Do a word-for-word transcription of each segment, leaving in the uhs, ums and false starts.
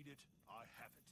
it, I have it.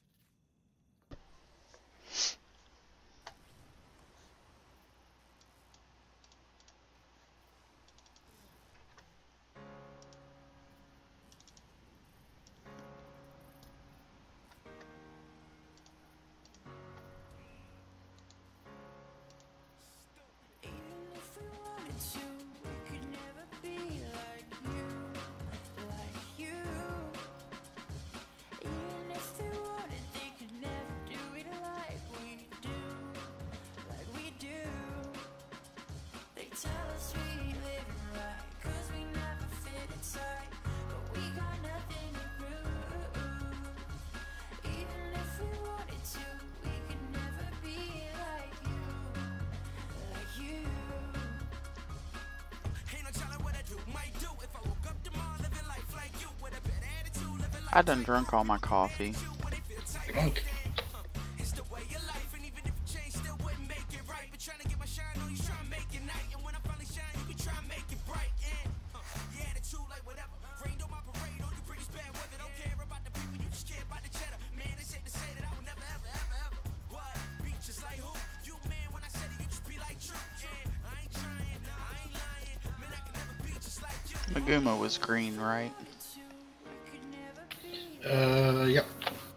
I done drunk all my coffee. Drunk. Maguma was green, right? Uh, yep.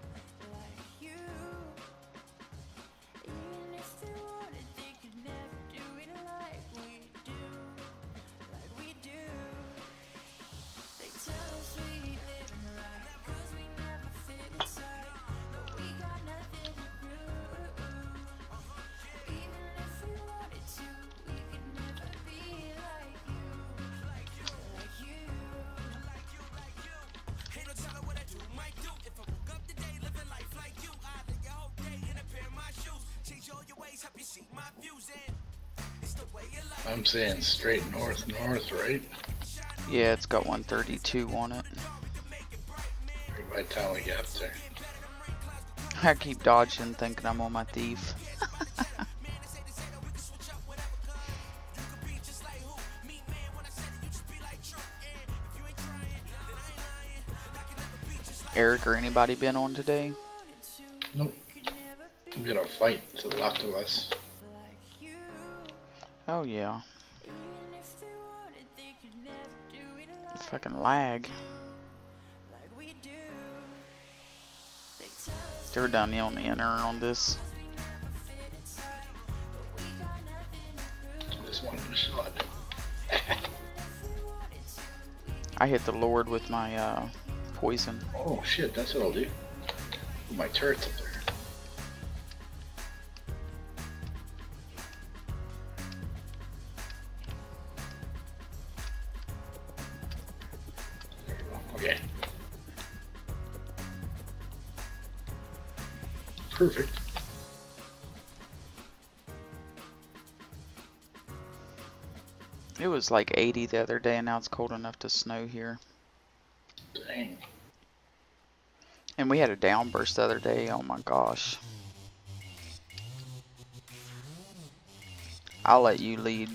I'm saying straight north, north, right? Yeah, it's got one thirty-two on it. Right by the time we get there. I keep dodging, thinking I'm on my thief. Eric or anybody been on today? Nope. We got a fight to the left of us. Oh yeah. Fucking lag. They were down the only enter on this. This one was shot. I hit the Lord with my uh, poison. Oh shit, that's what I'll do. Put my turrets up there. Okay. Perfect. It was like eighty the other day and now it's cold enough to snow here. Dang. And we had a downburst the other day, oh my gosh. I'll let you lead.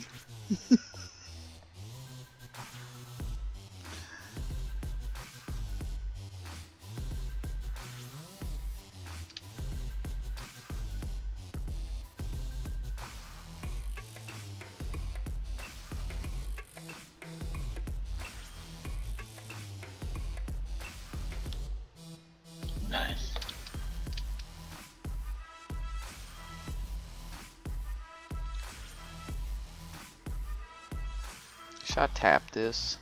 Nice. Should I tap this?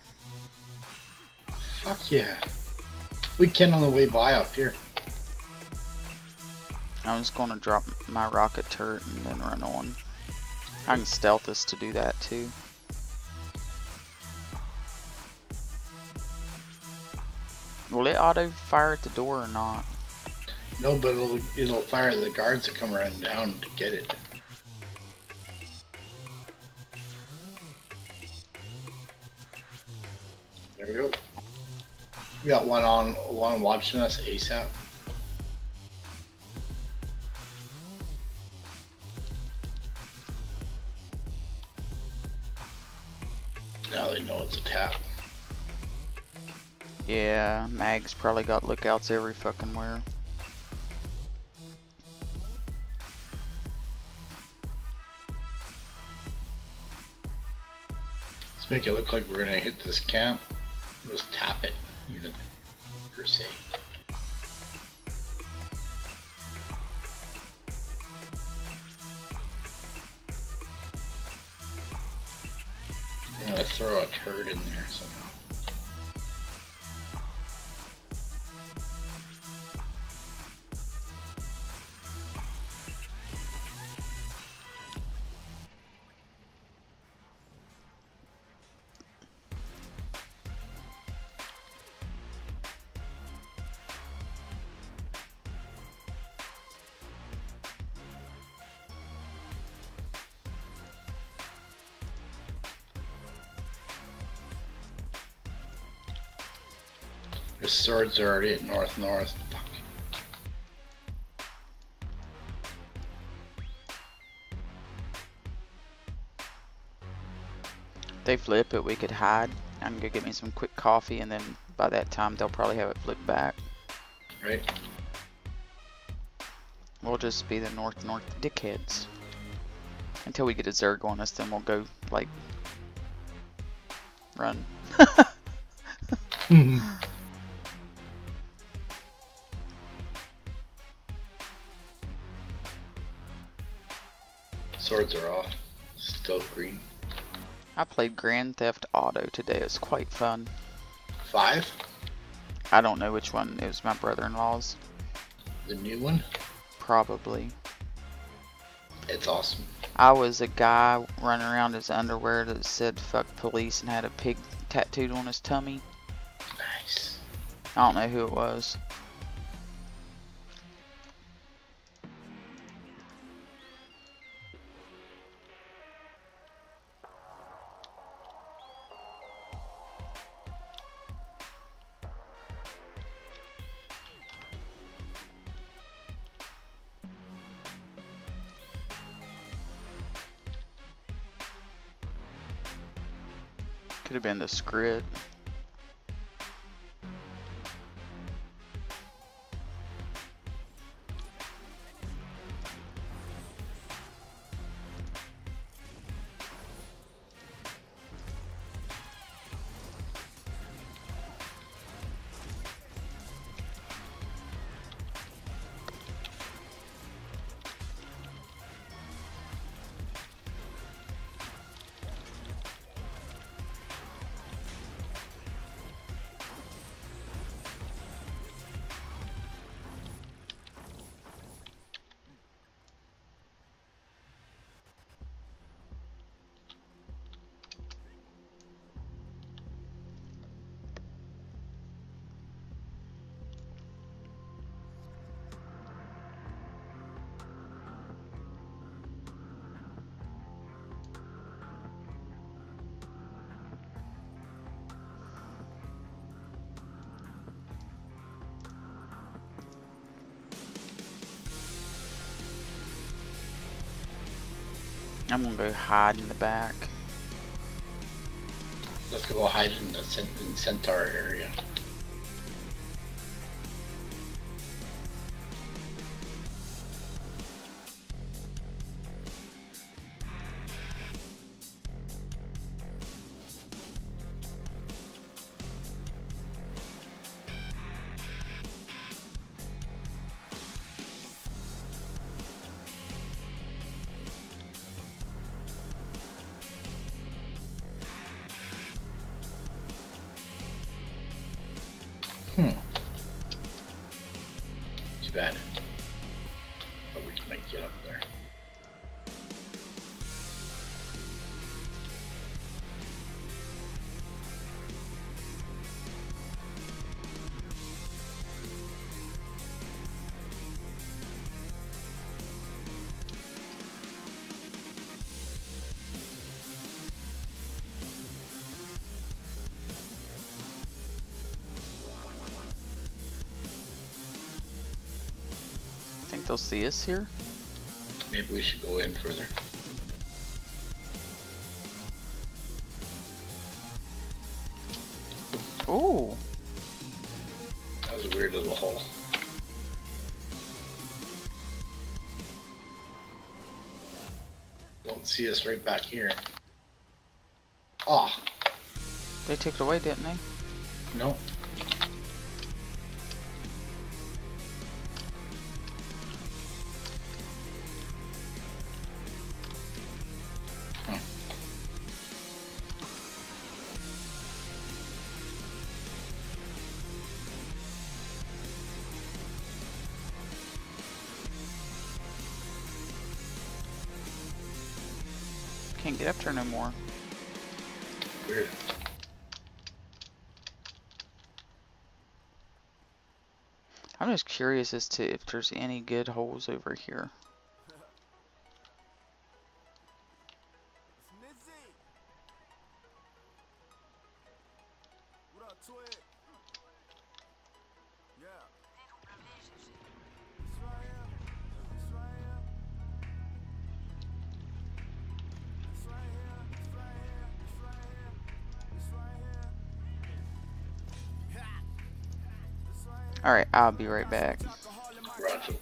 Fuck yeah. We can on the way by up here. I'm just gonna drop my rocket turret and then run on. I can stealth this to do that too. Will it auto fire at the door or not? No, but it'll, it'll fire the guards that come running down to get it. There we go. We got one on, one watching us ASAP. Now they know it's a tap. Yeah, Mag's probably got lookouts every fucking where. Let's make it look like we're gonna hit this camp. Let's tap it, even per se. I'm gonna throw a turd in there somehow. The swords are already at north north. Fuck. They flip it, we could hide. I can go get me some quick coffee, and then by that time they'll probably have it flipped back. Right. We'll just be the north north dickheads until we get a Zerg on us. Then we'll go like run. Swords are off. Still green. I played Grand Theft Auto today. It was quite fun. Five? I don't know which one. It was my brother-in-law's. The new one? Probably. It's awesome. I was a guy running around in his underwear that said fuck police and had a pig tattooed on his tummy. Nice. I don't know who it was. Could have been the script. I'm gonna go hide in the back. Let's go hide in the cent in Centaur area. Hmm. Too bad. But we can make it up there. Think they'll see us here? Maybe we should go in further. Ooh. a weird little hole. Don't see us right back here. Ah. Oh. They took it away, didn't they? No. Can't get up there no more. Weird. I'm just curious as to if there's any good holes over here. Alright, I'll be right back. Roger.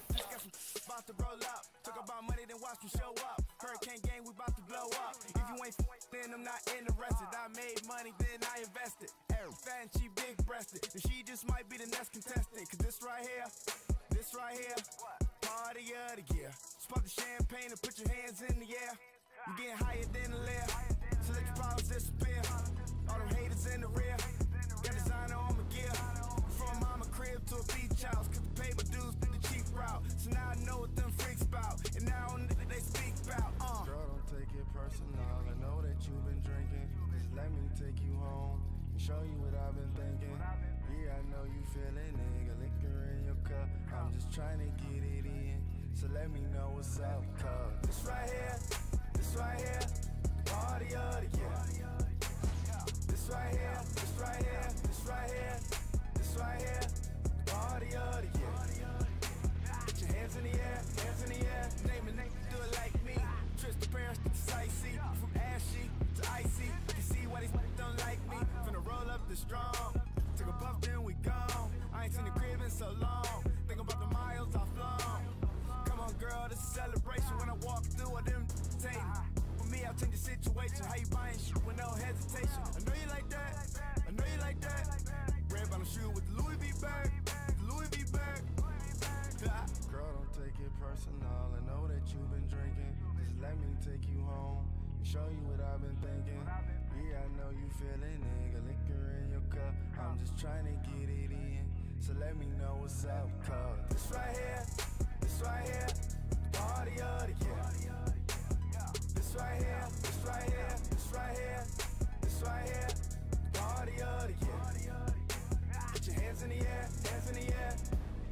She big breasted, and she just might be the next contestant. Cause this right here, this right here, party of the year. Spot the champagne and put your hands in the air. You getting higher than the lair, so let your problems disappear. All them haters in the rear, got designer on my gear. From mama crib to a beach house, cause the paper dudes did the cheap route. So now I know what them freaks about, and now they speak about. Uh. Girl, don't take it personal, I know that you've been drinking. Just let me take you home. Show you what I've been thinking. Yeah, I know you feeling it. Got liquor in your cup. I'm just trying to get it in. So let me know what's up, cuz this right here, this right here, party of the year. This right here, this right here, this right here, this right here, party of the year. Get your hands in the air, hands in the air. Name it, name it, do it like me. Trips to Paris, to sightsee. From ashy to icy. You can see why these don't like me. Finna roll up the strong. Took a puff, then we gone. I ain't seen the crib in so long. Think about the miles I've flown. Come on, girl, this is a celebration. When I walk through, I didn't take for me, I'll change the situation. How you buying shit with no hesitation? I know you like that. I know you like that. Red bottom shoe with the Louis V bag. Louis V bag. Girl, don't take it personal. I know that you've been drinking. Just let me take you home and show you what I've been thinking. Yeah, I know you feeling it. Got liquor in your cup. I'm just trying to get it in. So let me know what's up, cuz this right here, this right here, party of the year. This right here, this right here, this right here, this right here, party of the year. Get your hands in the air, hands in the air.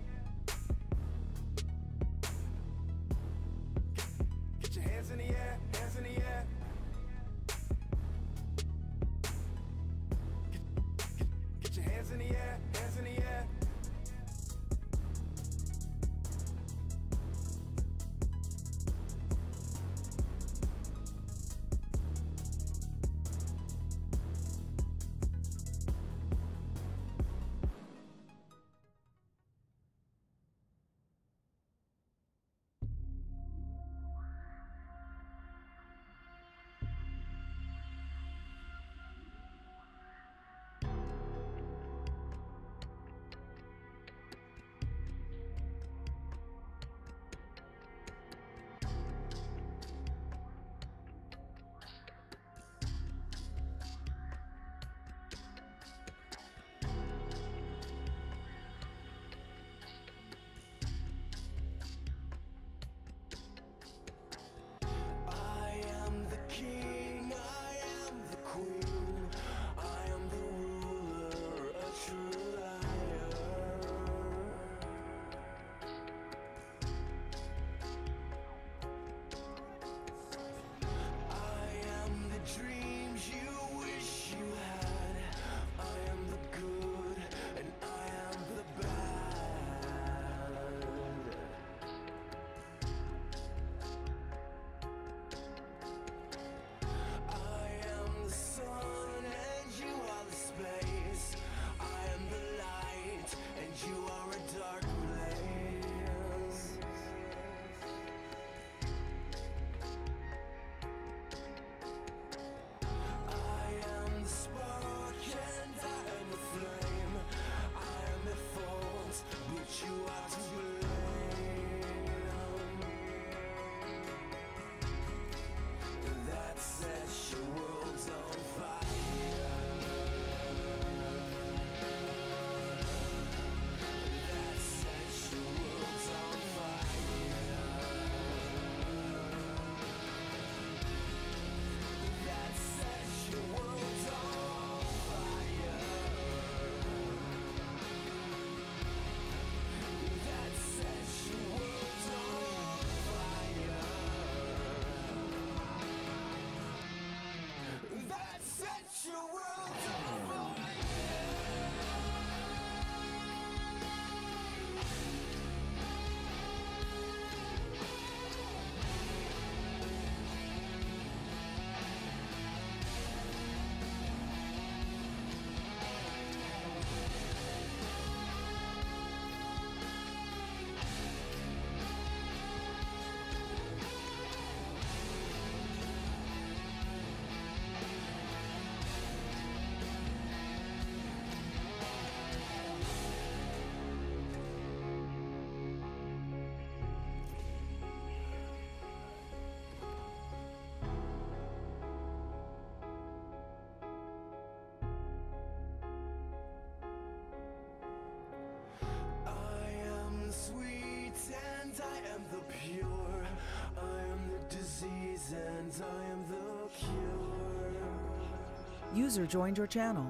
Get your hands in the air, hands in the air. Get, get, get your hands in the air, hands in the air. and I am the pure. I am the disease and I am the cure. User joined your channel.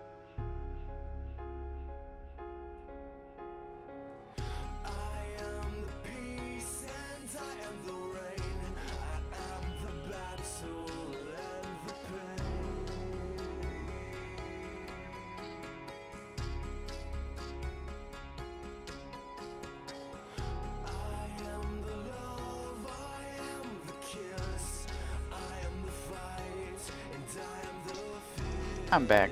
I am the peace and I am the rain. I am the battle and the pain. I am the love, I am the kiss, I am the fight, and I am the fear. I'm back.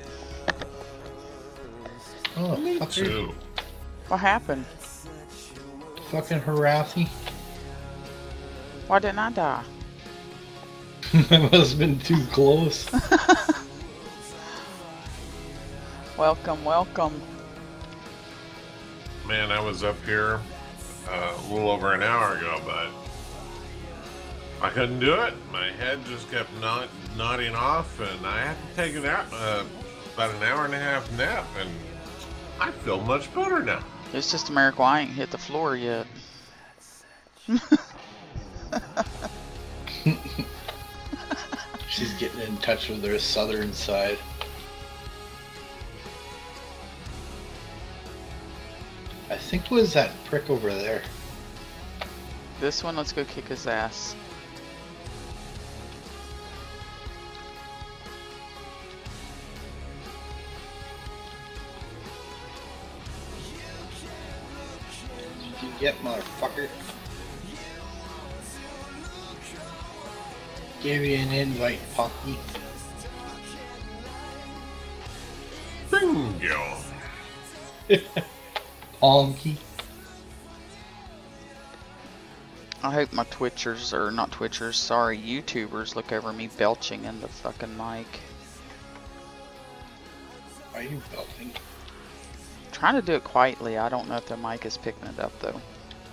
Oh, Me fucker. too. What happened? Fucking harassy. Why didn't I die? I must have been too close. Welcome, welcome. Man, I was up here uh, a little over an hour ago, but I couldn't do it. My head just kept not nodding off, and I had to take an hour, uh, about an hour and a half nap, and I feel much better now. It's just a miracle I ain't hit the floor yet. She's getting in touch with her southern side. I think it was that prick over there. This one, let's go kick his ass. Did you get, motherfucker? Give you an invite, Punky. Bingo. Ponky. I hope my Twitchers, or not Twitchers, sorry, YouTubers look over me belching in the fucking mic. Are you belting? Trying to do it quietly. I don't know if the mic is picking it up though.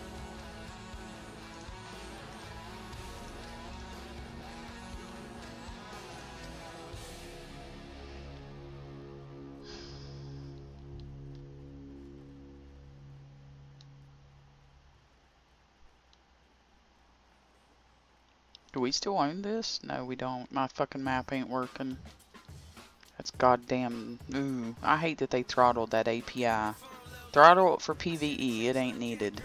Do we still own this? No, we don't. My fucking map ain't working. That's goddamn. Ooh, I hate that they throttled that A P I. Throttle it for PvE. It ain't needed.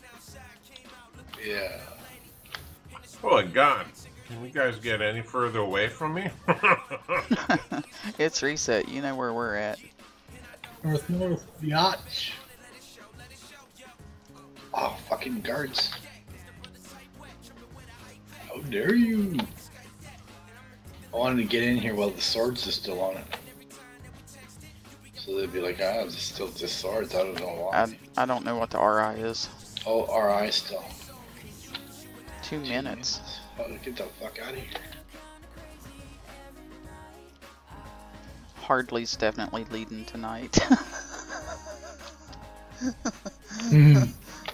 Yeah. Oh, God. Can you guys get any further away from me? It's reset. You know where we're at. North, north, biatch. Oh, fucking guards. How dare you? I wanted to get in here while the swords are still on it. So they'd be like, ah, it's still just swords, I don't know why. I, I don't know what the R I is. Oh, R I still. Two minutes. Oh, get the fuck out of here. Hardly's definitely leading tonight. Mm.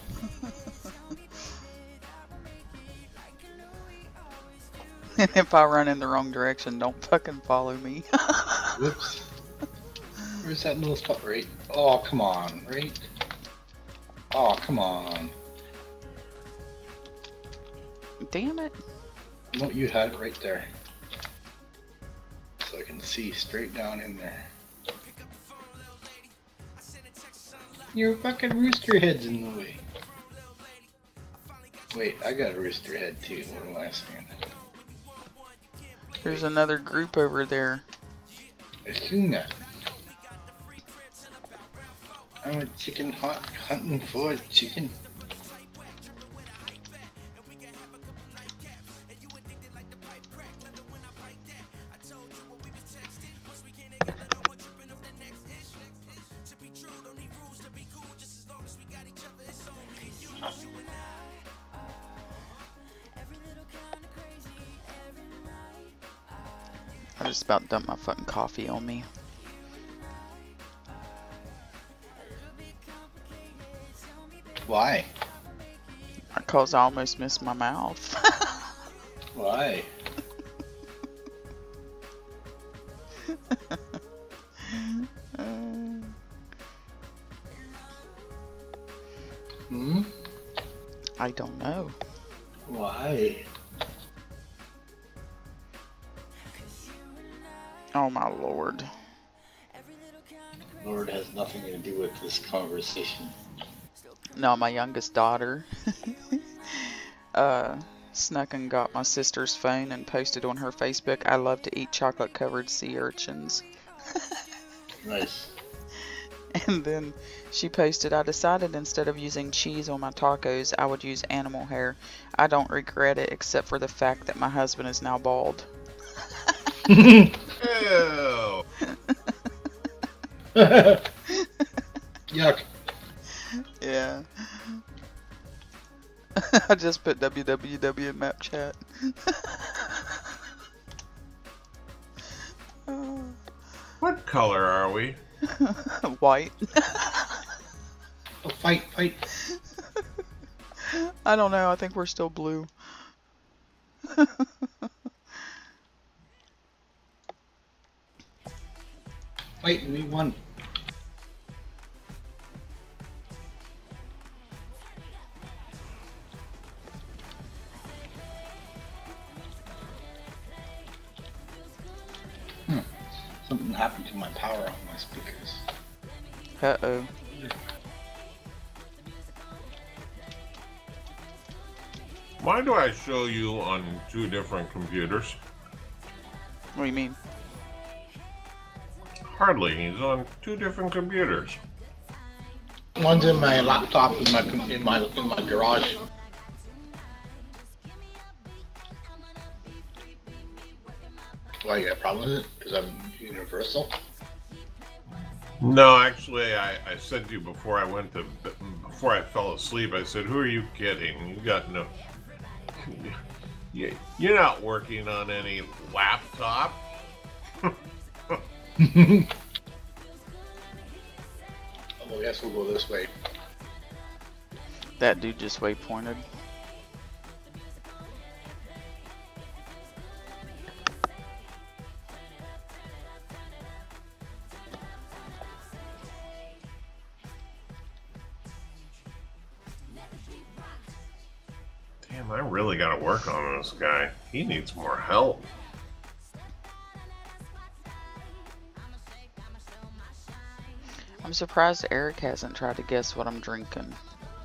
And if I run in the wrong direction, don't fucking follow me. Whoops. Where's that little spot? Right? Oh, come on, right? Oh, come on. Damn it. No, you had it right there. So I can see straight down in there. Your fucking rooster head's in the way. Wait, I got a rooster head too. What am I saying? There's another group over there. I seen that. I'm a chicken hunt hunting for a chicken. I just about dumped my fucking coffee on me. Why? Because I almost missed my mouth. Why? uh, Hmm? I don't know. Why? Oh my lord. Lord has nothing to do with this conversation. No, my youngest daughter uh, snuck and got my sister's phone and posted on her Facebook, I love to eat chocolate covered sea urchins. Nice. And then she posted, I decided instead of using cheese on my tacos, I would use animal hair. I don't regret it except for the fact that my husband is now bald. Ew. Yuck. Yeah. I just put W W W in map chat. What color are we? White. Oh, fight, fight. I don't know. I think we're still blue. Fight, we won. Hmm. Something happened to my power on my speakers. Uh-oh. Why do I show you on two different computers? What do you mean? Hardly. He's on two different computers. One's in my laptop in my in my in my garage. Why you got a problem with it? Because I'm universal. No, actually, I, I said to you before I went to before I fell asleep. I said, "Who are you kidding? You got no. You, you're not working on any laptop." Oh, I guess we'll go this way. That dude just waypointed. Damn, I really got to work on this guy. He needs more help. I'm surprised Eric hasn't tried to guess what I'm drinking.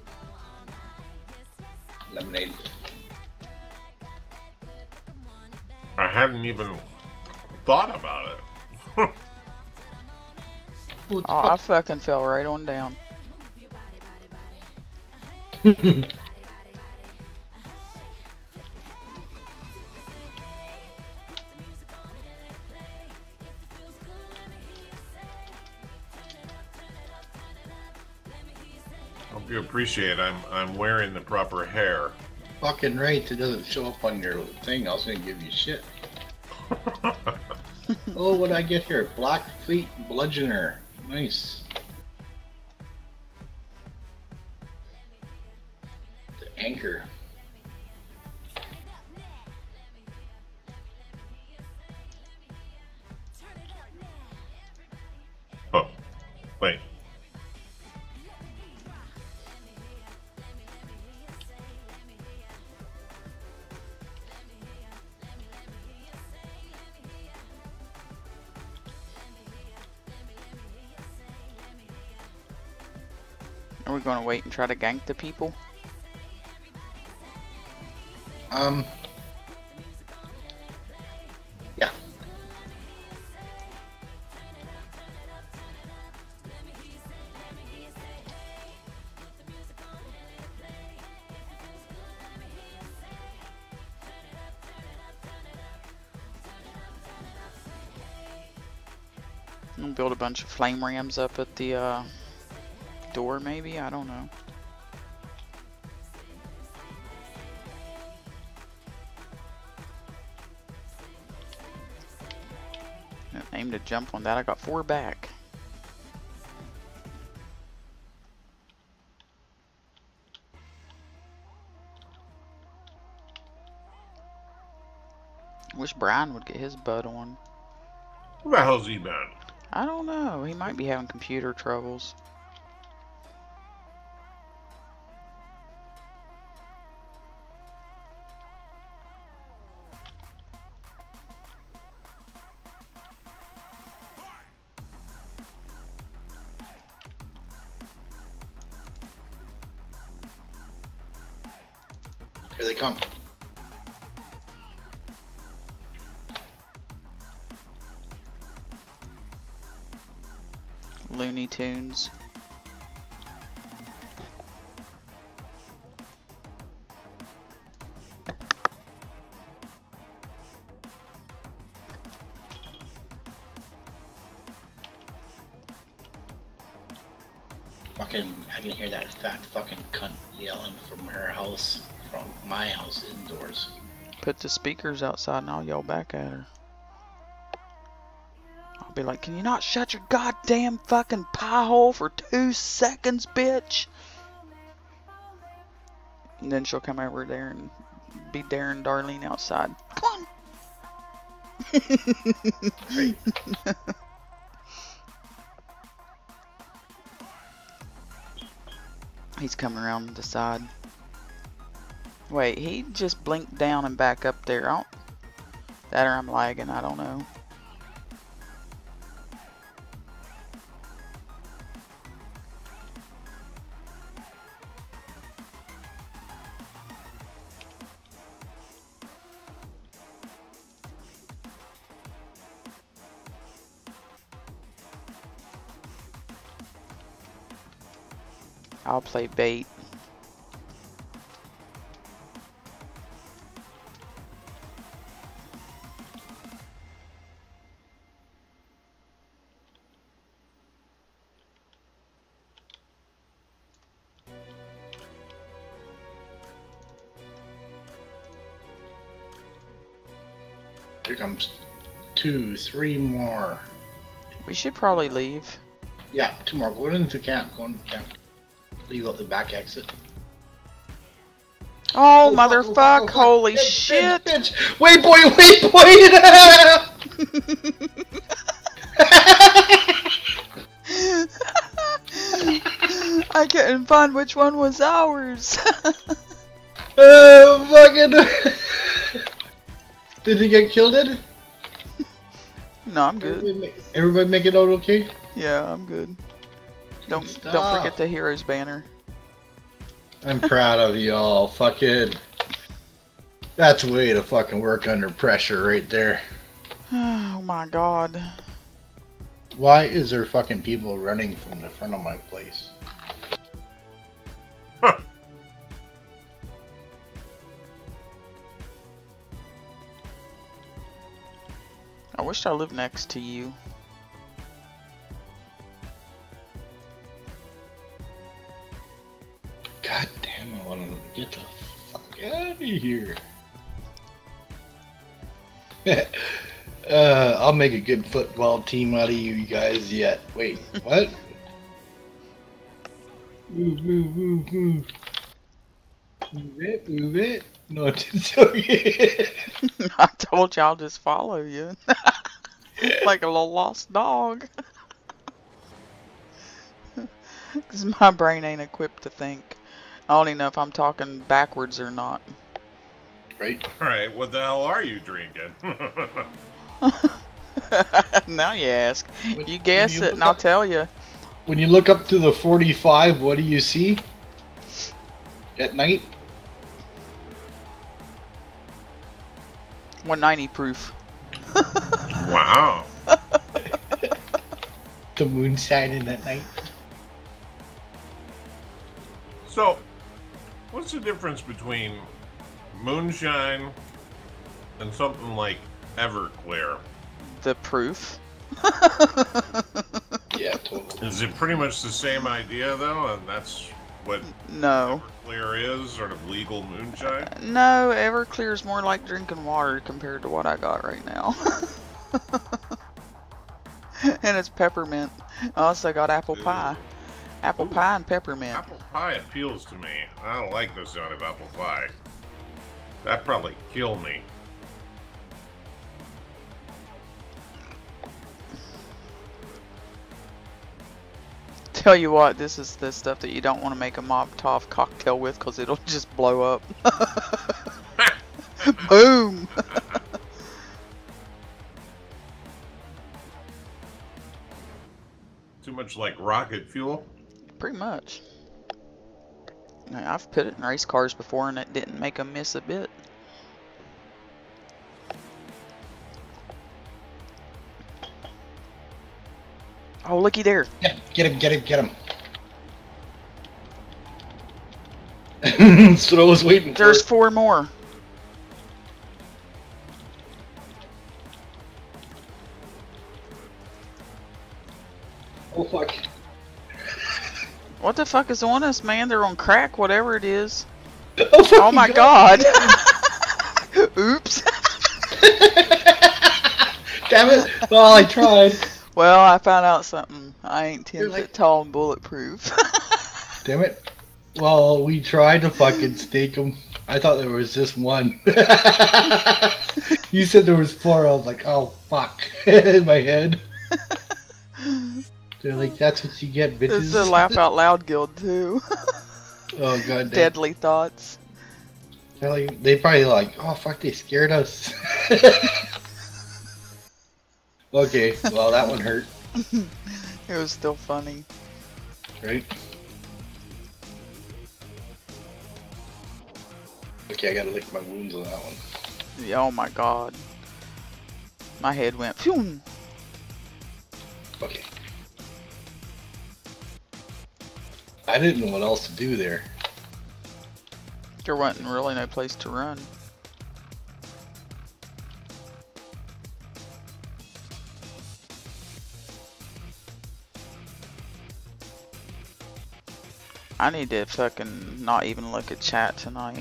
Lemonade. I hadn't even thought about it. Oh, I fucking fell right on down. Hope you appreciate I'm I'm wearing the proper hair. Fucking right, it doesn't show up on your thing. I was gonna give you shit. Oh, what did I get here? Black Fleet Bludgeoner. Nice. The anchor. Oh, wait. Are we going to wait and try to gank the people? Um. Yeah. I'm gonna build a bunch of flame rams up at the uh, door, maybe? I don't know. Aim to jump on that. I got four back. Wish Brian would get his butt on. Where the hell's he been? I don't know. He might be having computer troubles. Here they come. Looney Tunes. Fucking, I can hear that fat fucking cunt yelling from her house, from my house indoors. Put the speakers outside and I'll yell back at her. I'll be like, can you not shut your goddamn fucking pie hole for two seconds, bitch? And then she'll come over there and be daring Darlene outside. Come on! He's coming around the side. Wait, he just blinked down and back up there. I don't, that or I'm lagging, I don't know. I'll play bait. Here comes two, three more. We should probably leave. Yeah, two more. Go into camp. Go into camp. Leave out the back exit. Oh, Oh, motherfuck! oh, oh, oh, Holy bitch, shit! Bitch, bitch. Wait, boy, wait, boy! I couldn't find which one was ours. Oh, fucking. Did he get killed in? No, I'm good. Everybody make, everybody make it out okay? Yeah, I'm good. Don't Stop. don't forget the heroes banner. I'm proud of y'all. Fucking. That's a way to fucking work under pressure right there. Oh my god. Why is there fucking people running from the front of my place? Huh. I wish I lived next to you. God damn, I want to get the fuck out of here. uh, I'll make a good football team out of you guys yet. Wait, what? Move, move, move, move. Move it, move it. No, it's okay. I told you I'll just follow you. Like a little lost dog. Because my brain ain't equipped to think. I don't even know if I'm talking backwards or not. Right? Alright, what the hell are you drinking? Now you ask. You guess you it look and I'll up- tell you. When you look up to the forty-five, what do you see? At night? one ninety proof. Wow. The moon shining at night. So, what's the difference between moonshine and something like Everclear? The proof. Yeah, totally. Is it pretty much the same idea, though? And that's what No. Everclear is, sort of legal moonshine? No, Everclear's more like drinking water compared to what I got right now. And it's peppermint. I also got apple pie. Apple Ooh. pie and peppermint. Apple pie appeals to me. I don't like the sound of apple pie. That'd probably kill me. Tell you what, this is the stuff that you don't want to make a Molotov cocktail with because it'll just blow up. Boom! Too much like rocket fuel? Pretty much. I've put it in race cars before and it didn't make them miss a bit. Oh, looky there. Yeah, get him, get him, get him. That's what I was waiting for. There's four more. Oh, fuck. What the fuck is on us, man? They're on crack, whatever it is. Oh, fuck Oh my god. Oops. Damn it. Well, I tried. Well, I found out something. I ain't ten You're foot like- tall and bulletproof. Damn it. Well, we tried to fucking stake him. I thought there was just one. You said there was four. I was like, oh, fuck. In my head. They're like, that's what you get, bitches. This is a laugh out loud guild too. Oh, god damn. Deadly thoughts. They're like, they probably like, oh, fuck, they scared us. Okay, well, that one hurt. It was still funny. Right? Okay, I gotta lick my wounds on that one. Yeah, oh my god. My head went phew. Okay. I didn't know what else to do there. There wasn't really no place to run. I need to fucking not even look at chat tonight.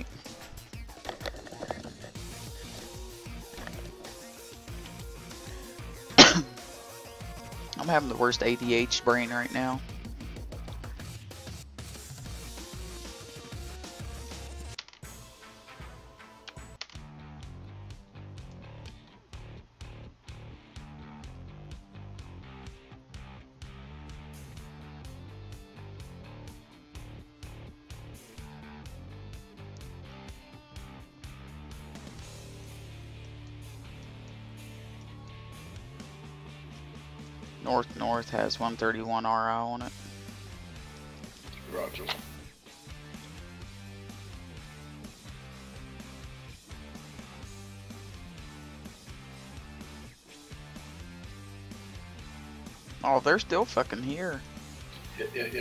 I'm having the worst A D H brain right now. North North has one thirty-one R I on it. Roger. Oh, they're still fucking here. Yeah, yeah, yeah.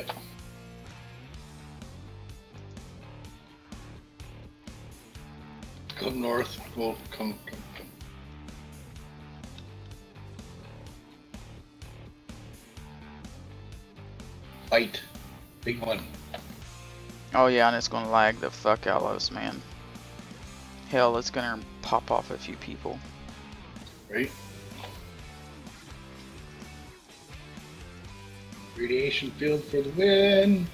Come north. Go, come, come, come. Fight. Big one. Oh yeah, and it's gonna lag the fuck out of us, man. Hell, it's gonna pop off a few people. Right? Radiation field for the win.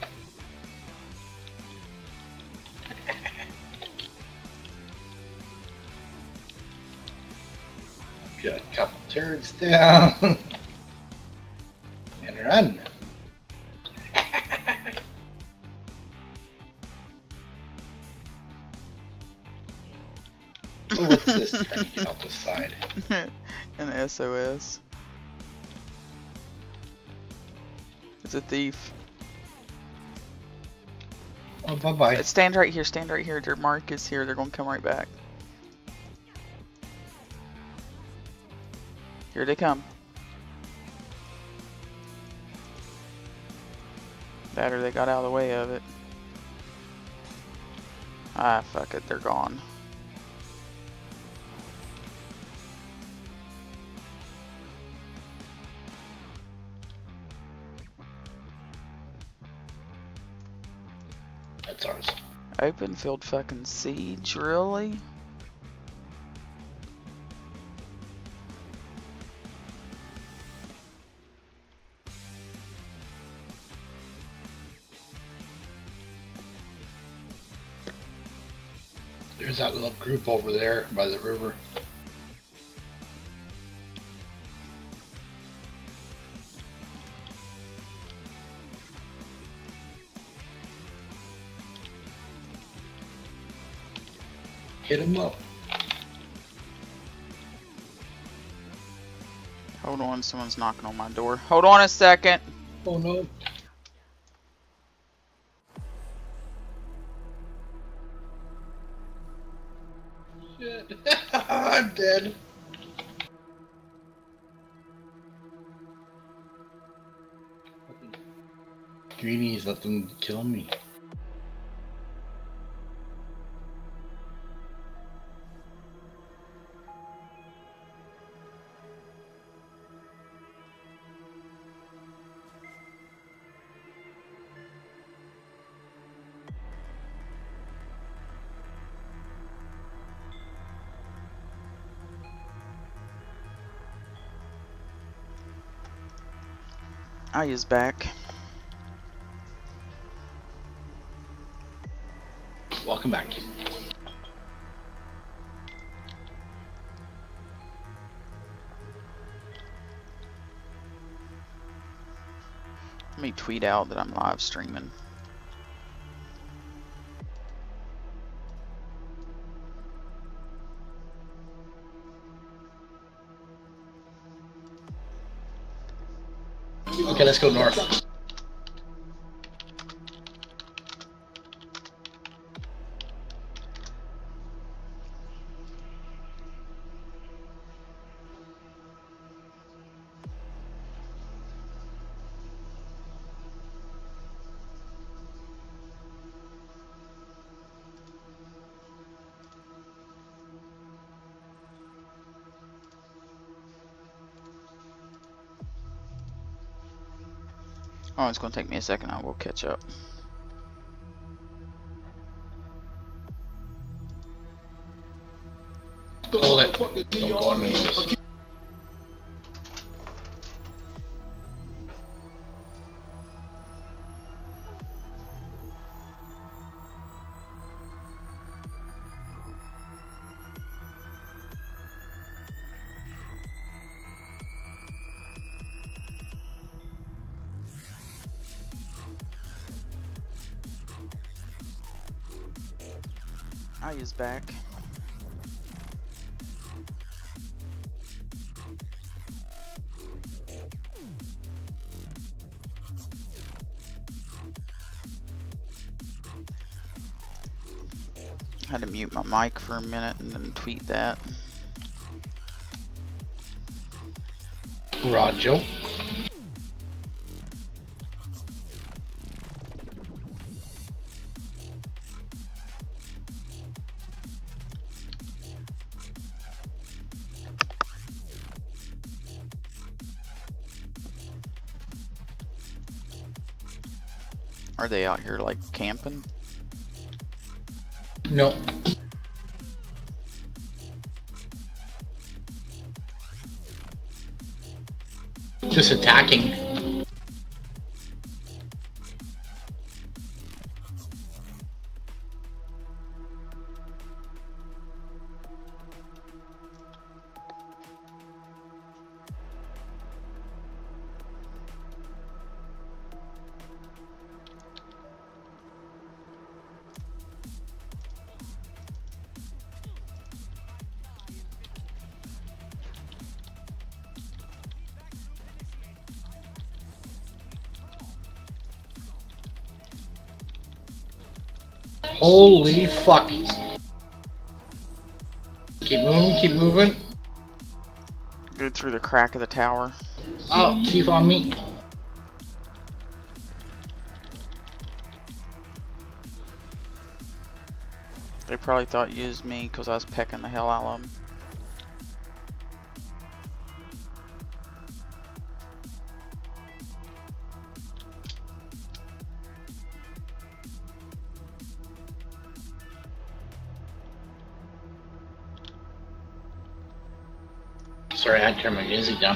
Got a couple turrets down. And run. Oh, what's this? Trying to get off the side. An S O S. It's a thief. Oh, bye bye. Uh, Stand right here, stand right here. Their mark is here. They're gonna come right back. Here they come. That or they got out of the way of it. Ah, fuck it. They're gone. That's ours. Open field fucking siege, really? There's that little group over there by the river. Hit him up. Hold on, someone's knocking on my door. Hold on a second. Oh no. shit. I'm dead. Greenies, let them kill me. I is back. Welcome back. Let me tweet out that I'm live streaming. Okay, let's go north. Oh, it's gonna take me a second. I will catch up. Hold it. Don't go on me. I is back. Had to mute my mic for a minute and then tweet that. Roger. Are they out here like camping? No. Just attacking. Holy fuck. Keep moving, keep moving. Go through the crack of the tower. Oh, keep on me. They probably thought you was me because I was pecking the hell out of them. Sorry, I had to turn my music down.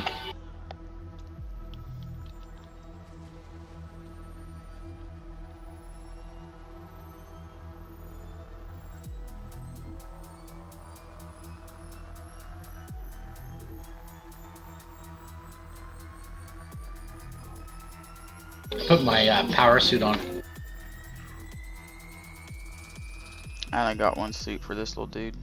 Put my uh, power suit on. And I got one suit for this little dude.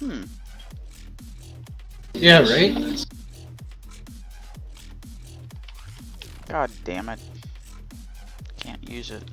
Hmm. Yeah, right? God damn it. Can't use it.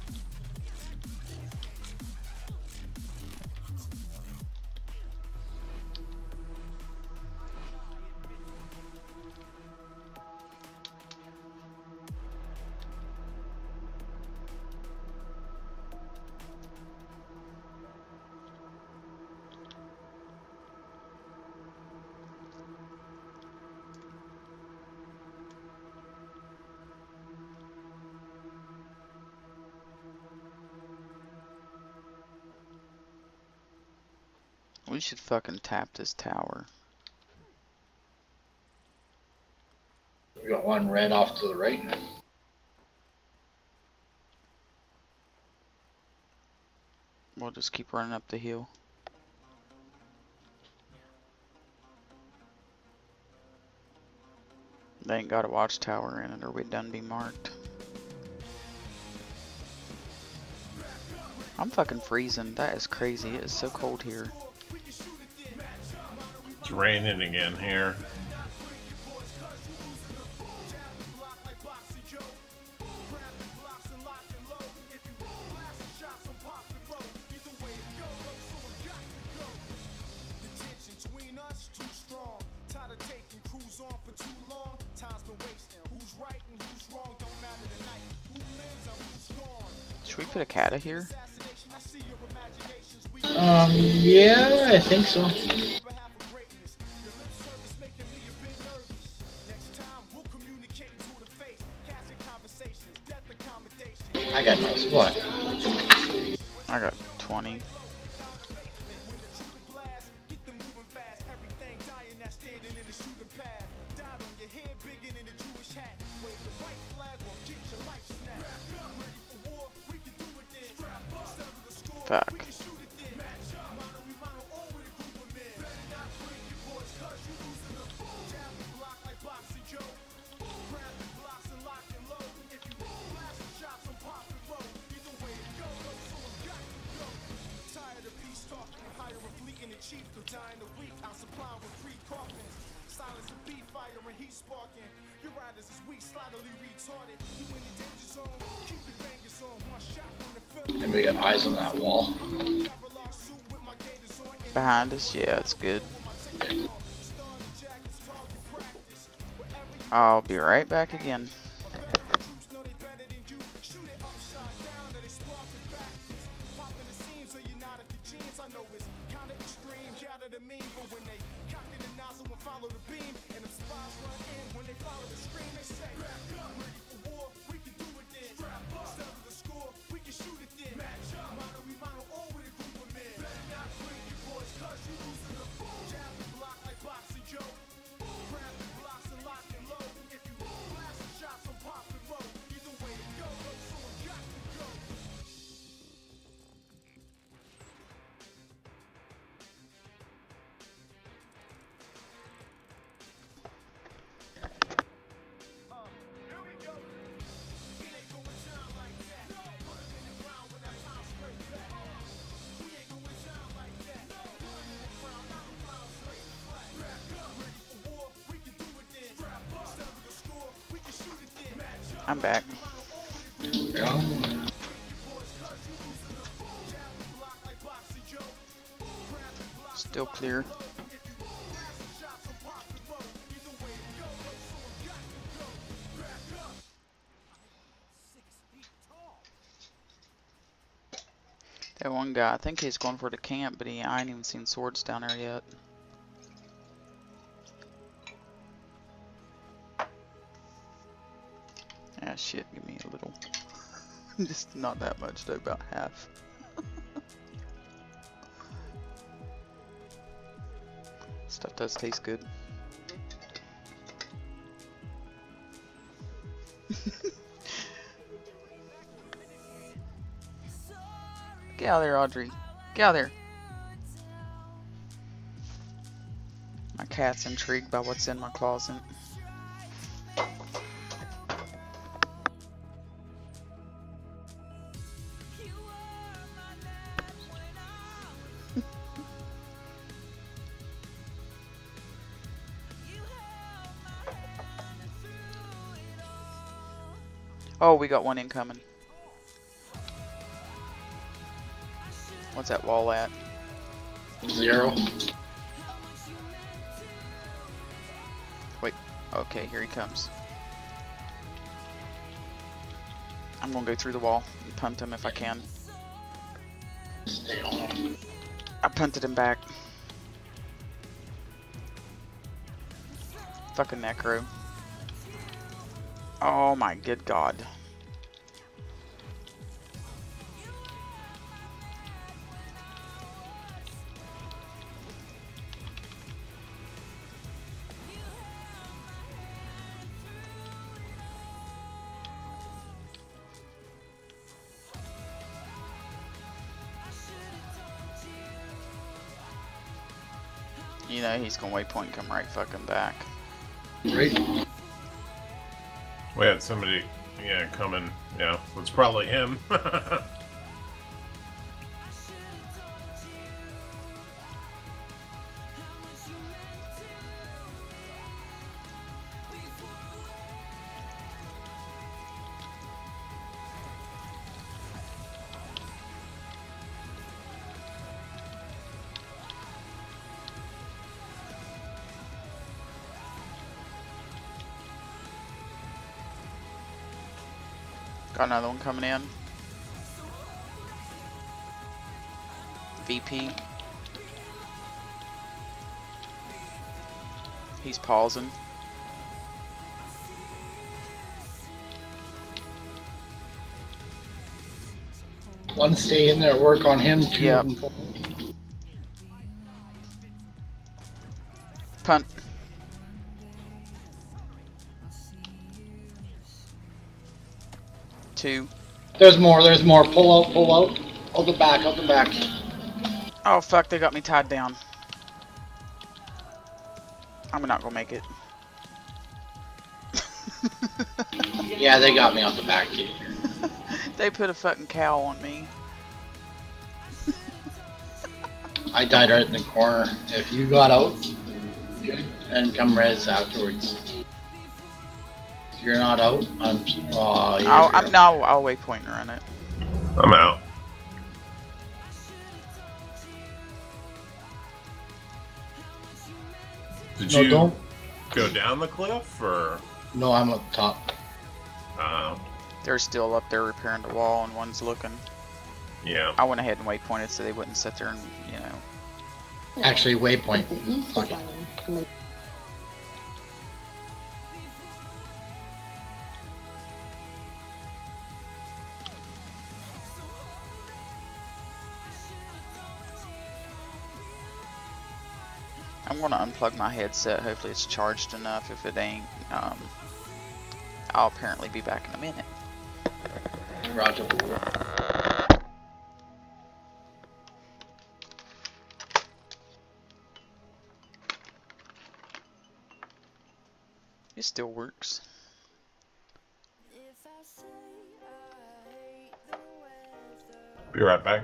We should fucking tap this tower. We got one red off to the right. We'll just keep running up the hill. They ain't got a watchtower in it or we'd done be marked. I'm fucking freezing. That is crazy. It is so cold here. It's raining again here. Should we put a cata here? Um, yeah, I think so. I got no spot. I got twenty. Fuck. And we got eyes on that wall. Behind us? Yeah, it's good. I'll be right back again. I'm back. Yeah. Still clear. That one guy, I think he's going for the camp, but he, I ain't even seen swords down there yet. Ah, shit, give me a little. Just not that much, though, about half. Stuff does taste good. Get out of there, Audrey. Get out of there. My cat's intrigued by what's in my closet. Oh, we got one incoming. What's that wall at? Zero. Wait. Okay, here he comes. I'm gonna go through the wall and punt him if I can. Stay on. I punted him back. Fucking necro. Oh my good god. You know he's gonna waypoint and come right fucking back. Right? We had somebody, yeah, coming. Yeah, it's probably him. Got another one coming in. V P. He's pausing. One stay in there, work on him. Two Yep. of them. Punt. Two. There's more, there's more. Pull out, pull out. Out the back, out the back. Oh fuck, they got me tied down. I'm not gonna make it. Yeah, they got me out the back too. They put a fucking cow on me. I died right in the corner. If you got out, good. And come res afterwards. If you're not out, I'm. Oh, you're I'll, I'm no, I'll waypoint and run it. I'm out. Did No, you don't. go down the cliff, or? No, I'm up top. Uh, They're still up there repairing the wall, and one's looking. yeah. I went ahead and waypointed so they wouldn't sit there and, you know. Actually, waypoint. Fuck it. I'm gonna unplug my headset. Hopefully it's charged enough. If it ain't, um, I'll apparently be back in a minute. Roger. It still works. Be right back.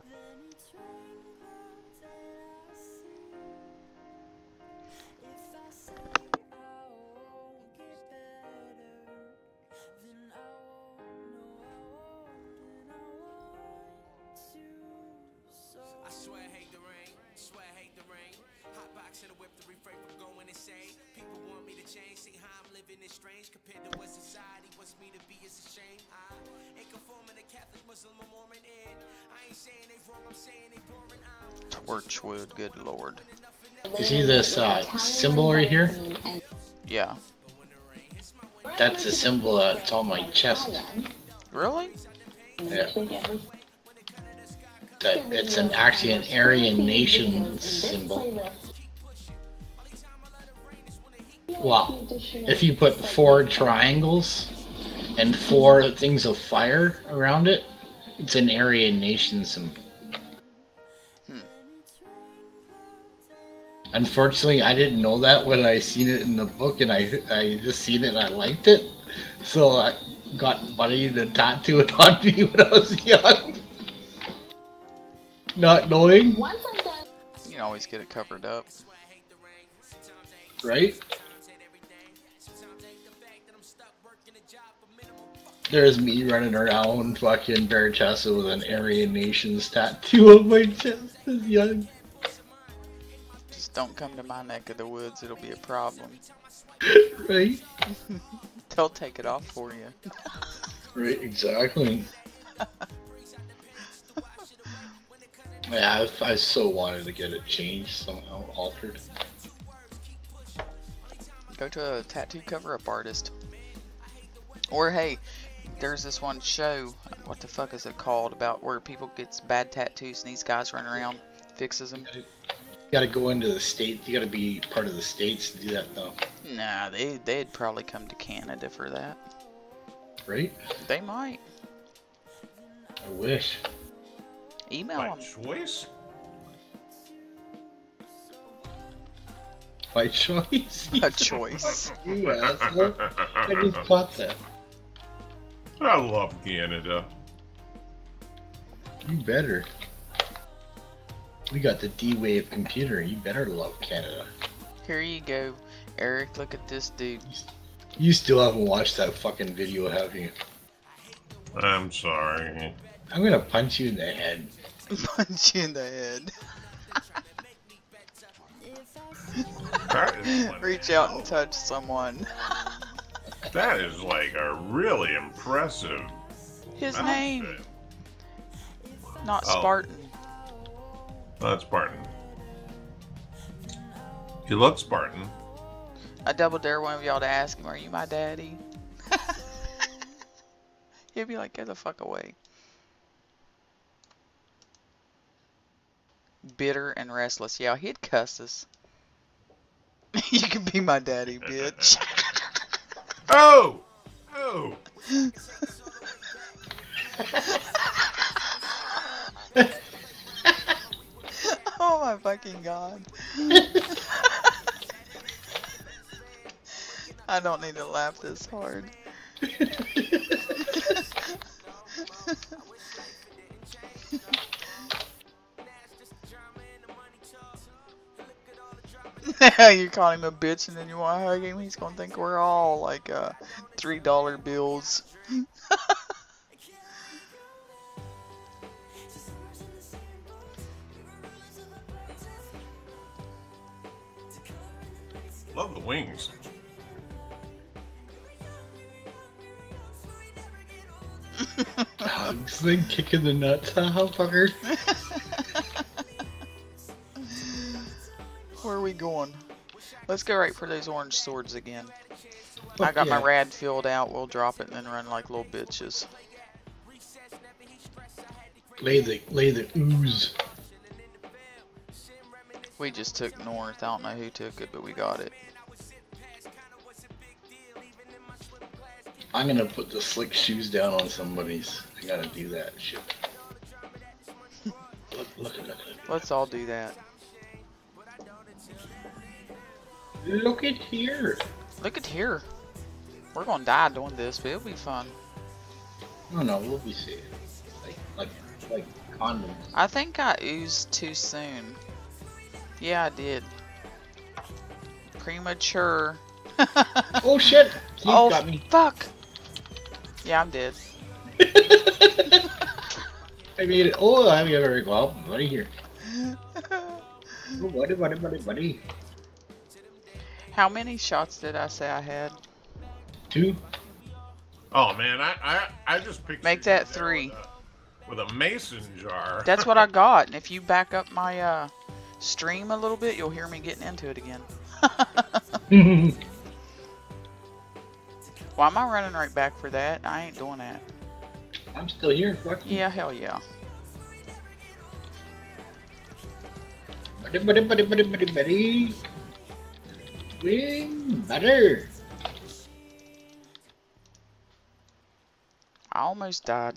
I swear I hate the rain, swear I hate the rain. Hot box in the whip to refrain from going insane. People want me to change, see how I'm living is strange. Compared to what society wants me to be, it's a shame. I ain't conforming to Catholic, Muslim, or Mormon, and I ain't saying they wrong, I'm saying they boring. I'm Torchwood, good lord. You see this uh, symbol right here? Yeah. That's the symbol that's on my chest. Really? Yeah. That it's an actually an Aryan nation symbol. Well, if you put four triangles and four things of fire around it, it's an Aryan nation symbol. Hmm. Unfortunately, I didn't know that when I seen it in the book, and I I just seen it and I liked it, so I got Buddy to tattoo it on me when I was young. Not knowing, You can always get it covered up. right? There's me running around fucking bare chested with an Aryan Nations tattoo on my chest as young. Just don't come to my neck of the woods, it'll be a problem. Right? They'll take it off for you. Right, exactly. Yeah, I, I so wanted to get it changed somehow, altered. Go to a tattoo cover-up artist. Or hey, there's this one show, what the fuck is it called, about where people gets bad tattoos and these guys run around, fixes them. You gotta go into the state, you gotta be part of the states to do that though. Nah, they, they'd probably come to Canada for that. Right? They might. I wish. Email By them. choice? By choice? A choice. You asshole. I just caught that. I love Canada. You better. We got the D-Wave computer. You better love Canada. Here you go, Eric. Look at this dude. You still haven't watched that fucking video, have you? I'm sorry. I'm gonna punch you in the head. Punch you in the head. That is one Reach out and touch someone. That is like a really impressive His outfit. name, not Oh. Spartan. That's Spartan. You look Spartan. I double dare one of y'all to ask him, "Are you my daddy?" He'd be like, "Get the fuck away." Bitter and restless. Yeah, he'd cuss us. You can be my daddy, bitch. Oh! Oh! Oh my fucking god. I don't need to laugh this hard. You call him a bitch and then you want to hug him, he's gonna think we're all like uh, three dollar bills. Love the wings. Hugs then kicking the nuts, huh, fucker? Where are we going? Let's go right for those orange swords again. Fuck I got yeah. my rad filled out. We'll drop it and then run like little bitches. Lay the lay the ooze. We just took north. I don't know who took it, but we got it. I'm gonna put the slick shoes down on somebody's. I gotta do that shit. Look, look, look, look. Let's all do that. Look at here. Look at here. We're gonna die doing this, but it'll be fun. No, no, we'll be safe. Like, like, like condoms. I think I oozed too soon. Yeah, I did. Premature. Oh shit! You Oh, got me. fuck. Yeah, I'm dead. I made it. Oh, I'm very well, buddy here. Oh, buddy, buddy, buddy, buddy. How many shots did I say I had? Two. Oh man, I I, I just picked. Make that three. With a mason jar. That's what I got. And if you back up my uh, stream a little bit, you'll hear me getting into it again. Why am I running right back for that? I ain't doing that. I'm still here. Fuck you. Yeah, hell yeah. Buddy, buddy, buddy, buddy, buddy, buddy. Wing butter. I almost died.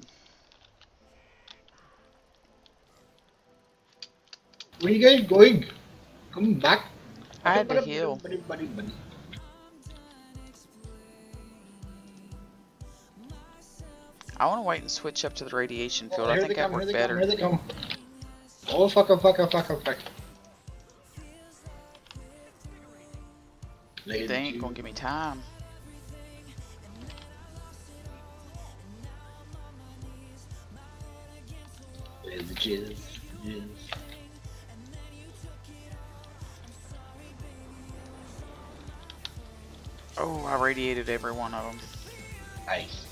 Where you guys going? Come back. I had to Buddy, heal. buddy, buddy, buddy, buddy. I want to wait and switch up to the radiation field. Oh, I here think they that come, here worked they come, better. here they come. Oh, fuck, oh, fuck, oh, fuck, oh, fuck. Lay They the ain't two. gonna give me time. jizz, jizz, jizz. Oh, I radiated every one of them. Nice.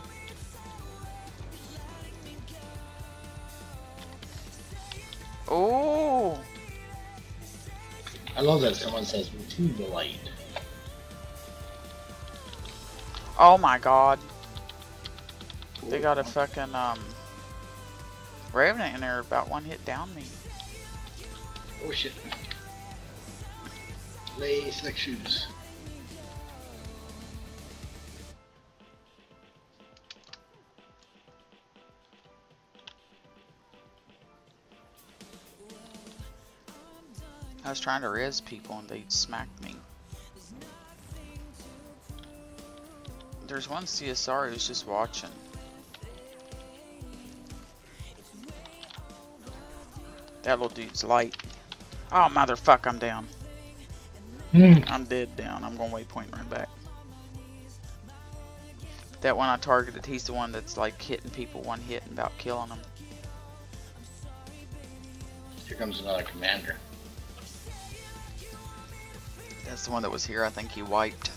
Oh! I love that someone says to the light. Oh my god. They got a fucking, um, Revenant in there about one hit down me. Oh shit. Lay slick shoes. I was trying to res people and they smacked me. There's one C S R who's just watching. That little dude's light. Oh motherfuck, I'm down. I'm dead down. I'm going waypoint and run back. That one I targeted, he's the one that's like hitting people one hit and about killing them. Here comes another commander. That's the one that was here. I think he wiped.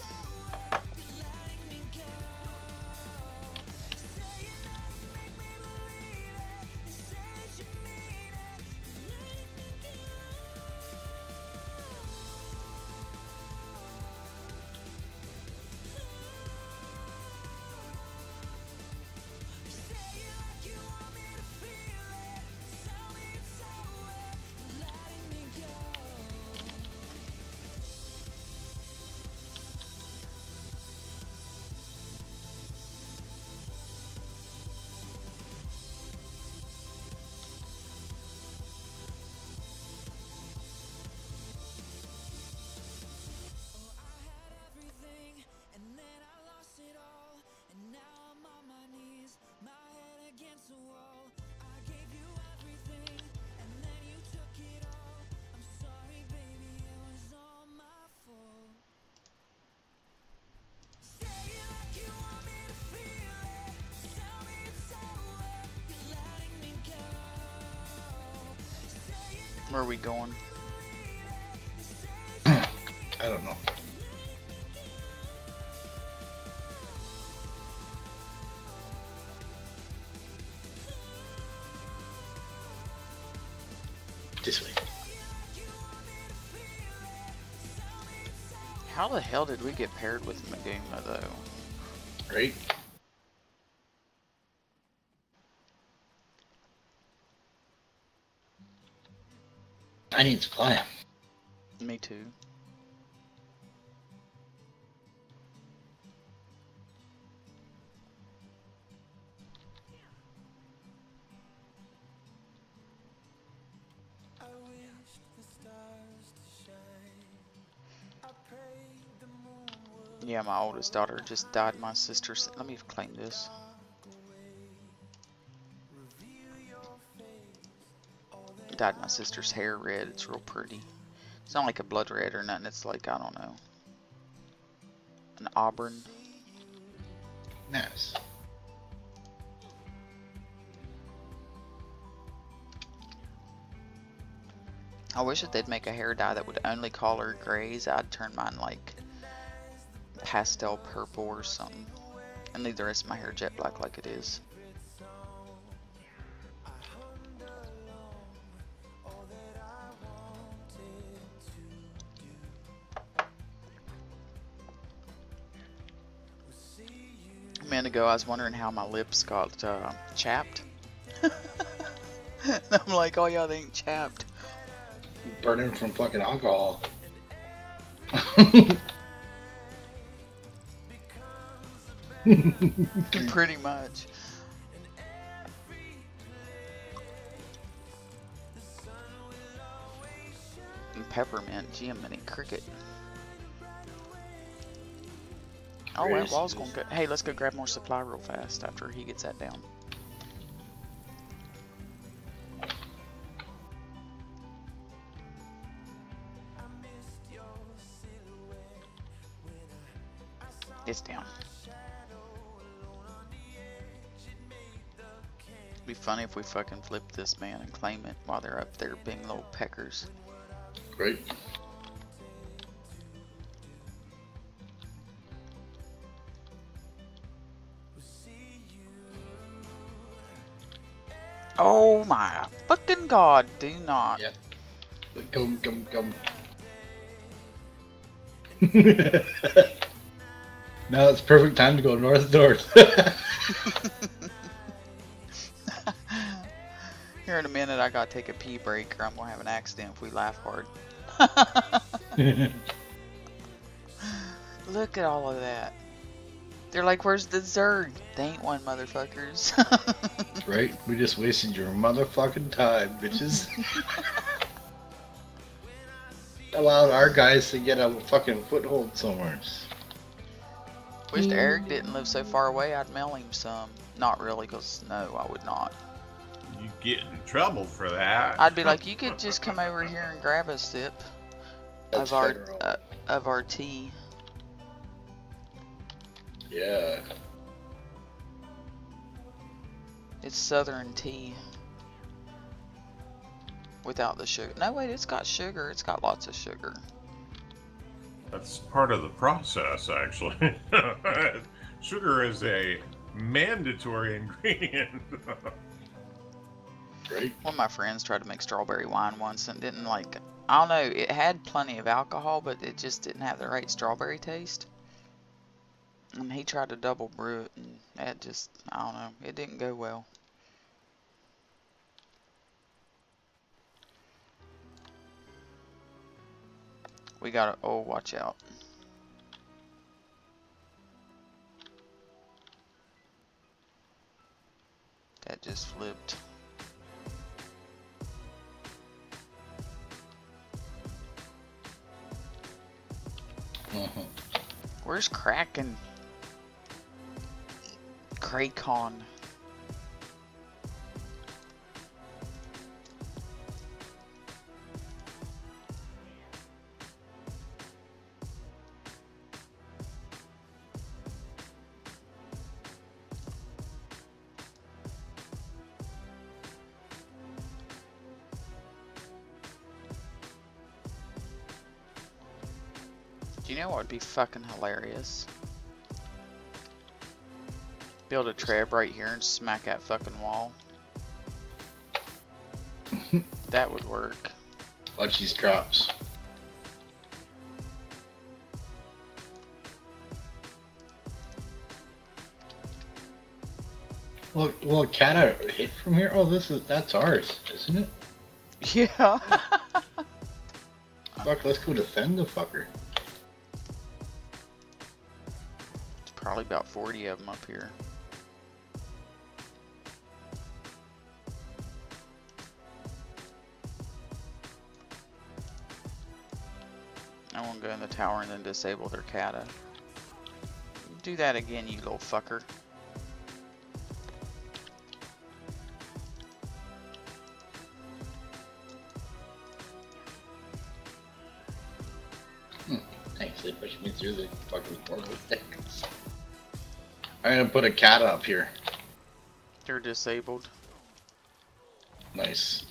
Where are we going? I don't know. This way. How the hell did we get paired with Maguma though? Right? I need supply. Me too. Yeah, my oldest daughter just died. My sister's. Let me claim this. Dyed my sister's hair red. It's real pretty. It's not like a blood red or nothing. It's like, I don't know, an auburn. Nice. I wish that they'd make a hair dye that would only color grays. I'd turn mine like pastel purple or something and leave the rest of my hair jet black like it is. A minute ago I was wondering how my lips got uh, chapped. I'm like, oh yeah, they ain't chapped. Burning from fucking alcohol. Pretty much. And peppermint, Jiminy Cricket. Oh, that wall's going good. Hey, let's go grab more supply real fast after he gets that down. It's down. It'd be funny if we fucking flip this man and claim it while they're up there being little peckers. Great. Oh my fucking god, do not. Yeah. Gum, gum, gum. Now it's perfect time to go north-north. Here in a minute, I gotta take a pee break or I'm gonna have an accident if we laugh hard. Look at all of that. They're like, where's the Zerg? They ain't one, motherfuckers. Right? We just wasted your motherfucking time, bitches. Allowed our guys to get a fucking foothold somewhere. Wished Eric didn't live so far away, I'd mail him some. Not really, because no, I would not. You get in trouble for that. I'd be like, you could just come over here and grab a sip That's of our federal. uh, of our tea. Yeah. It's Southern tea. Without the sugar. No, wait, it's got sugar. It's got lots of sugar. That's part of the process, actually. Sugar is a mandatory ingredient. Great. One of my friends tried to make strawberry wine once and didn't like, I don't know, it had plenty of alcohol, but it just didn't have the right strawberry taste. And he tried to double brew it, and it just, I don't know, it didn't go well. We gotta, oh, watch out. That just flipped. Uh-huh. Where's Kraken? Kracon. Do you know what would be fucking hilarious? Build a trap right here and smack that fucking wall. That would work. Watch these drops. Look, well, Cata hit from here. Oh, this is that's ours, isn't it? Yeah. Fuck, let's go defend the fucker. It's probably about forty of them up here. I won't go in the tower and then disable their Kata. Do that again, you little fucker. Hmm. Thanks, they pushed me through the fucking portal. I'm gonna put a Cata up here. They're disabled. Nice.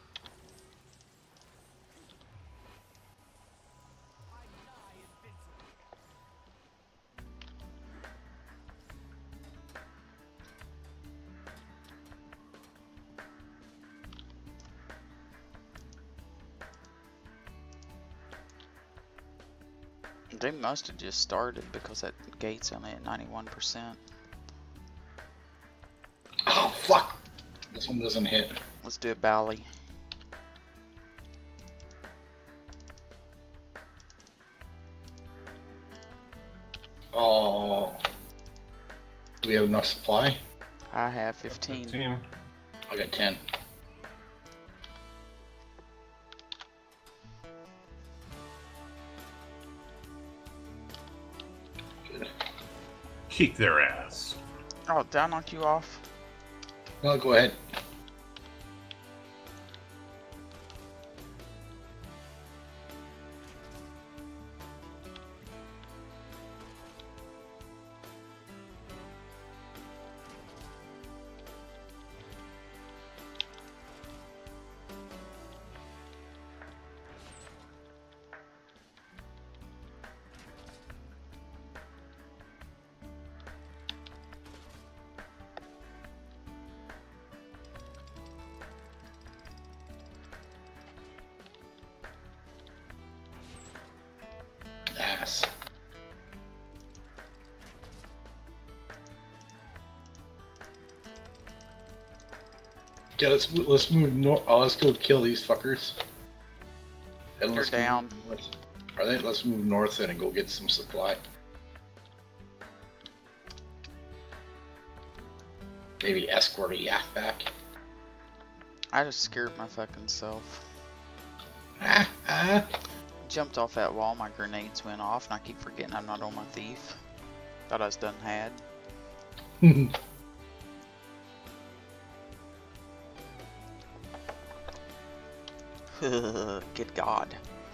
They must have just started because that gate's only at ninety-one percent. Oh, fuck! This one doesn't hit. Let's do a Bally. Oh. Do we have enough supply? I have fifteen. fifteen. I got ten. Good. Kick their ass. Oh, did I knock you off? Well, go ahead. Yeah, let's let's move north. Oh, let's go kill these fuckers. And They're let's go down. north. Are they? Let's move north then and go get some supply. Maybe escort a yak back. I just scared my fucking self. Ah, ah. Jumped off that wall, my grenades went off, and I keep forgetting I'm not on my thief. Thought I was done had. Good God.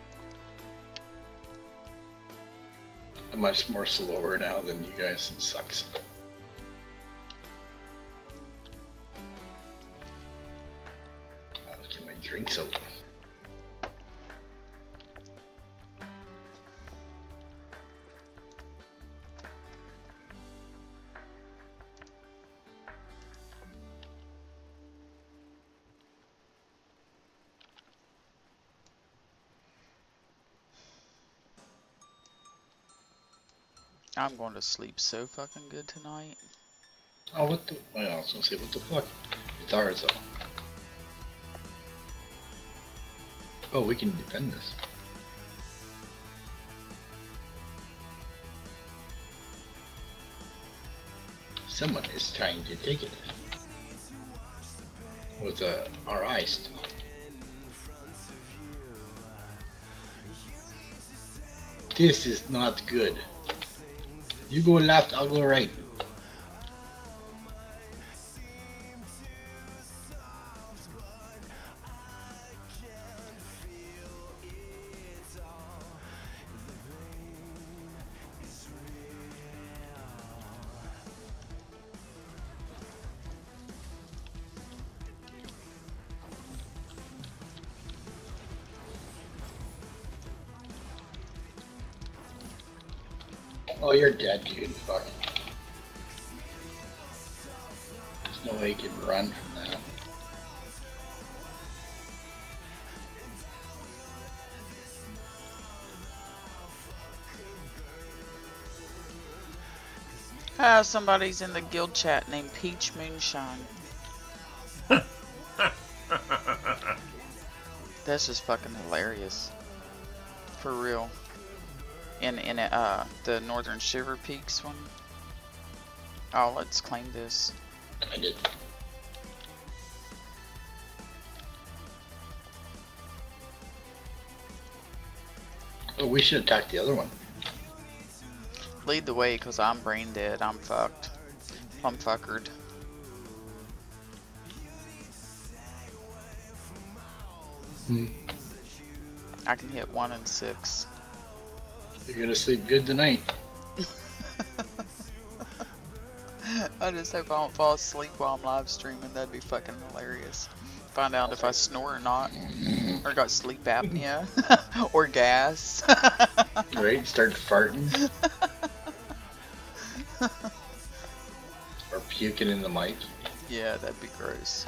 I'm much more slower now than you guys. It sucks. I'll get my drinks open. I'm going to sleep so fucking good tonight. Oh, what the? Well, I was gonna say, what the fuck? It's ours, though. Oh, we can defend this. Someone is trying to take it. With uh, our eyes. This is not good. You go left, I'll go right. Oh, you're dead, dude. Fuck. There's no way you can run from that. Ah, somebody's in the guild chat named Peach Moonshine. That's just fucking hilarious. For real. In in uh the Northern Shiver Peaks one. Oh, let's claim this. I did. Oh, we should attack the other one. Lead the way, cause I'm brain dead. I'm fucked. I'm fuckered. Hmm. I can hit one and six. You're gonna sleep good tonight. I just hope I don't fall asleep while I'm live streaming. That'd be fucking hilarious. Find out if I snore or not, or got sleep apnea, or gas. Right? Start farting. Or puking in the mic. Yeah, that'd be gross.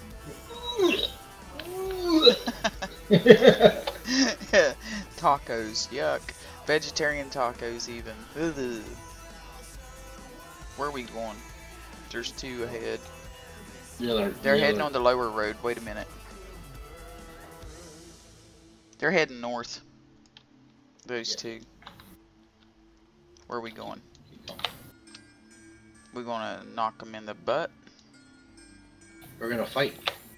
Tacos, yuck. Vegetarian tacos even. Ugh. Where are we going? There's two ahead. The other, They're the heading other. on the lower road. Wait a minute. They're heading north. Those Yeah. two. Where are we going? We're gonna knock them in the butt. We're gonna fight.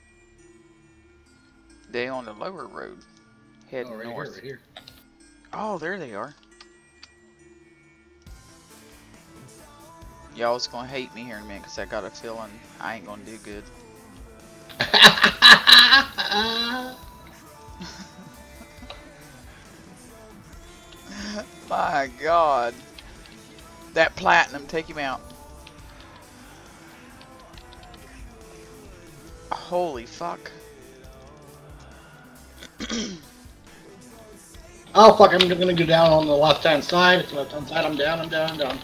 They on the lower road. Heading Oh, right north. here, right here. Oh, there they are. Y'all's gonna hate me here in a minute because I got a feeling I ain't gonna do good. My God. That platinum, take him out. Holy fuck. Oh fuck, I'm gonna go down on the left hand side. Left hand side, I'm down, I'm down, I'm down.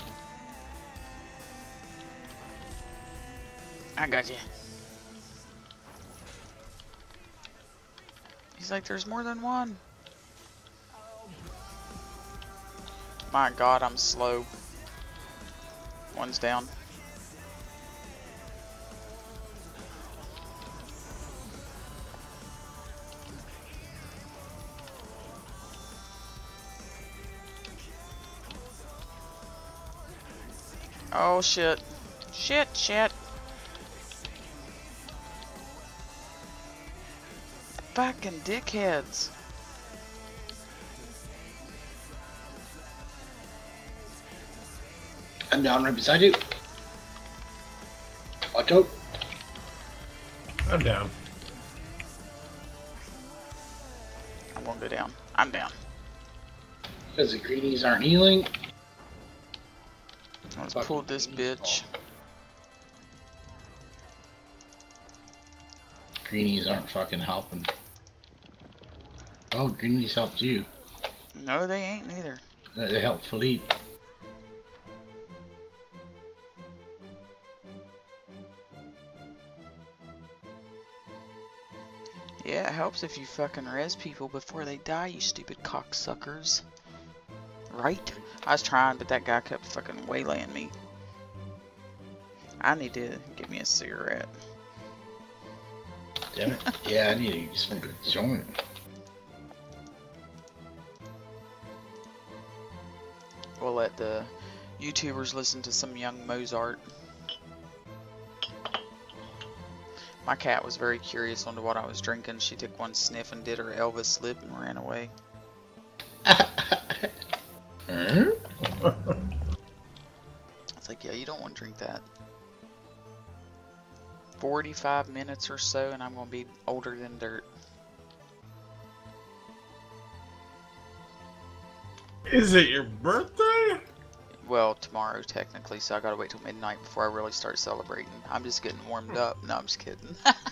I got you. He's like, there's more than one. My God, I'm slow. One's down. Oh shit. Shit, shit. Fucking dickheads. I'm down right beside you. Watch out. I'm down. I won't go down. I'm down. Because the greenies aren't healing. Let's Fucking pull this greenies. bitch. Greenies aren't fucking helping. Oh, greenies helped you. No, they ain't neither. They helped Philippe. Yeah, it helps if you fucking res people before they die, you stupid cocksuckers. Right? I was trying, but that guy kept fucking waylaying me. I need to get me a cigarette. Damn it. Yeah, I need to smoke a joint. We'll let the YouTubers listen to some young Mozart. My cat was very curious on what I was drinking. She took one sniff and did her Elvis lip and ran away. Huh? I was like, yeah, you don't want to drink that. forty-five minutes or so and I'm going to be older than dirt. Is it your birthday? Well, tomorrow technically, so I gotta wait till midnight before I really start celebrating. I'm just getting warmed up. No, I'm just kidding.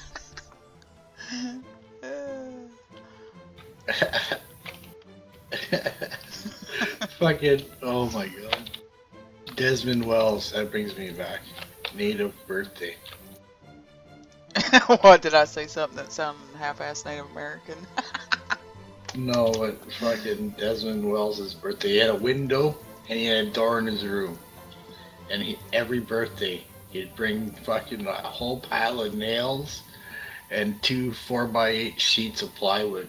Fucking, oh my god. Desmond Wells, that brings me back. Native birthday. What, did I say something that sounded half-assed Native American? No, but fucking Desmond Wells' birthday. He had a window and he had a door in his room. And he, every birthday, he'd bring fucking a whole pile of nails and two four by eight sheets of plywood.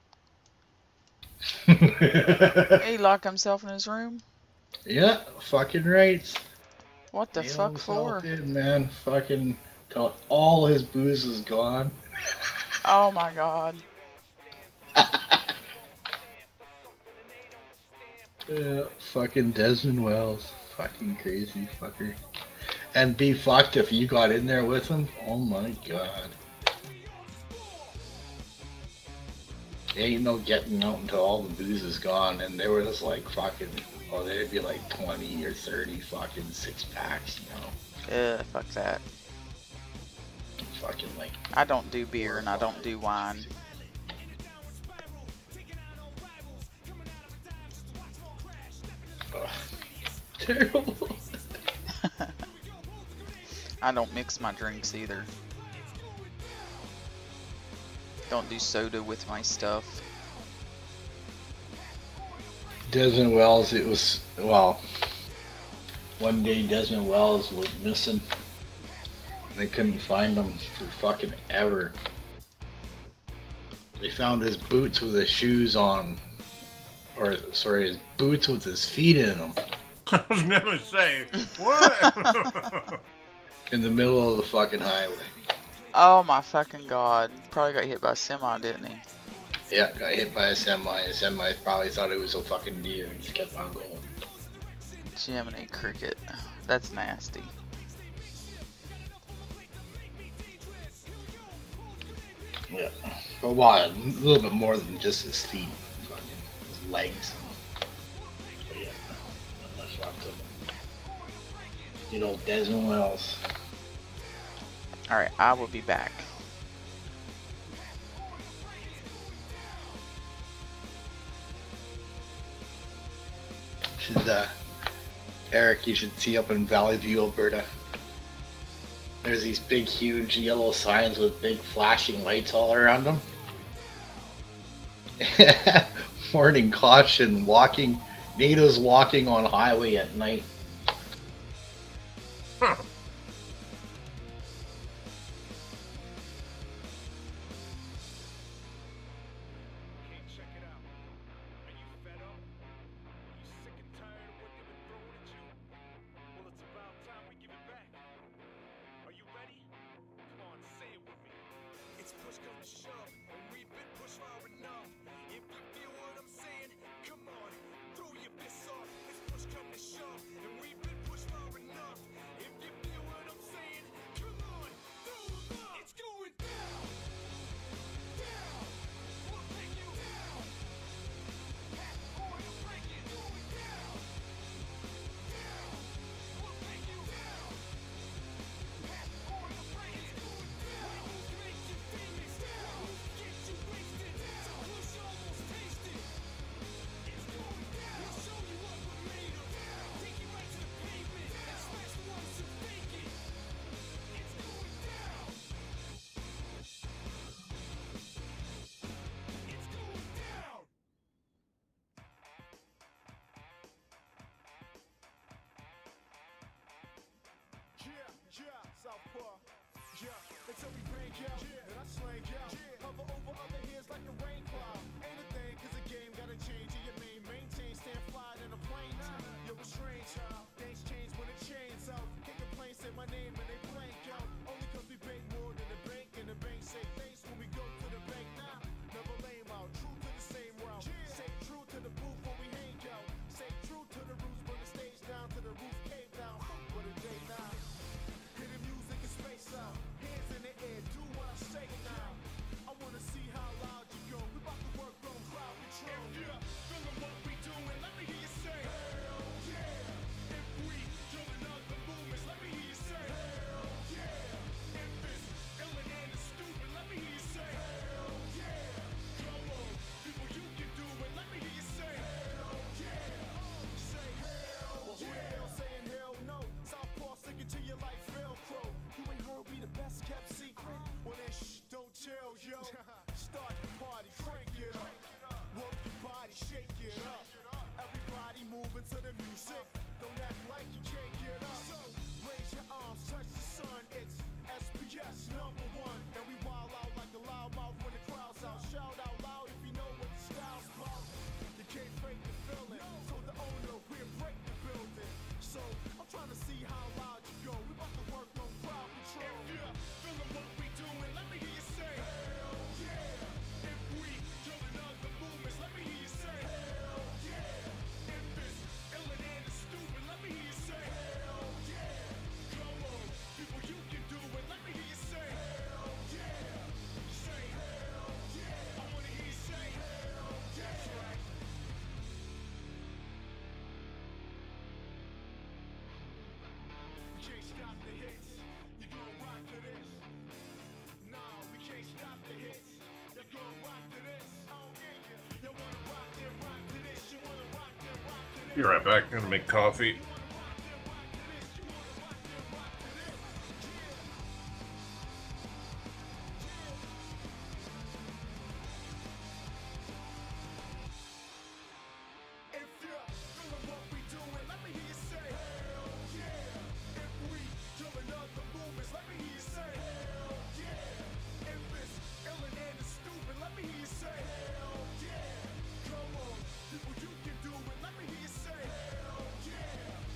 He locked himself in his room? Yeah, fucking right. What the Nail fuck himself for? in, man. Fucking till all his booze is gone. Oh my god. Yeah, fucking Desmond Wells. Fucking crazy fucker. And be fucked if you got in there with him. Oh my god. Ain't no getting out until all the booze is gone. And they were just like fucking, oh, they'd be like twenty or thirty fucking six packs, you know. Yeah, fuck that. Fucking like. I don't do beer and I don't do wine. Ugh. Terrible. I don't mix my drinks either. Don't do soda with my stuff. Desmond Wells, it was, well, one day Desmond Wells was missing. They couldn't find him for fucking ever. They found his boots with his shoes on. Or, sorry, his boots with his feet in them. I was gonna say, what? In the middle of the fucking highway. Oh my fucking god. Probably got hit by a semi, didn't he? Yeah, got hit by a semi. A semi probably thought it was a fucking deer and just kept on going. Jiminy Cricket. That's nasty. Yeah. But why? A little bit more than just his feet. Fucking his legs. But yeah. That's fucked up. You know, Desmond Wells. Alright, I will be back. Should, uh, Eric, you should see up in Valley View, Alberta. There's these big, huge yellow signs with big flashing lights all around them. Warning caution, walking, natives walking on highway at night. Huh. Well, it's about bang out, and I slang out. Hover over other heads like a rain cloud. Ain't a thing, cause the game gotta change. And your main maintain, stand fly in a plane. Yo, it's strange how things change when it chains out. Can't complain, say my name and they blank out. Only cause we bank more than the bank, and the bank say thanks when we go to the bank now. Never lame out, true to the same route. Say true to the booth when we hang out. Say true to the roots, burn the stage down to the roof cave down. What a day now. Hear the music and space out. Hands in the air, do what I say now. I wanna see how loud you go. We about to work on crowd control. If you're feeling what we doing, let me hear you say hell yeah. If we join other movements, let me hear you say hell yeah. If it's ill and it's stupid, let me hear you say hell yeah. Come on, people, you can do it. Let me hear you say hell yeah. Say hell yeah. Who the hell saying hell no? Southpaw sticking to your life, Velcro. You ain't heard we the best kept secret. Well then shh, don't tell, yo. Start the party, crank it up. Work your body, shake it up. Everybody moving to the music. Don't act like you can't get up. So raise your arms, touch the sun. It's S P S number one. And we wild out like a loudmouth when the crowd's out. Shout out loud if you know what the style's about. You can't fake the feeling. So the owner, we'll break the building. So I'm trying to see how loud you go. We about to work on crowd control. If you're feeling what we doing, let me hear you say hell yeah. If we join other movements, let me hear you say hell yeah. If it's ill and it's stupid, let me hear you say hell yeah. Come on, people, you can do it. Let me hear you say hell yeah. Say hell yeah. I wanna hear you say hell yeah. That's right. We can't stop the hits. You gon' rock to this. No, we can't stop the hits. You gon' rock to this. Oh yeah. You wanna rock then rock to this. You wanna rock then rock to this. Be right back. I'm gonna make coffee. If you're feeling what we doing, let me hear you say hell yeah. If we join other movements, let me hear you say hell yeah. If it's ill and it's stupid, let me hear you say hell yeah. Come on, people, you can do it. Let me hear you say hell yeah.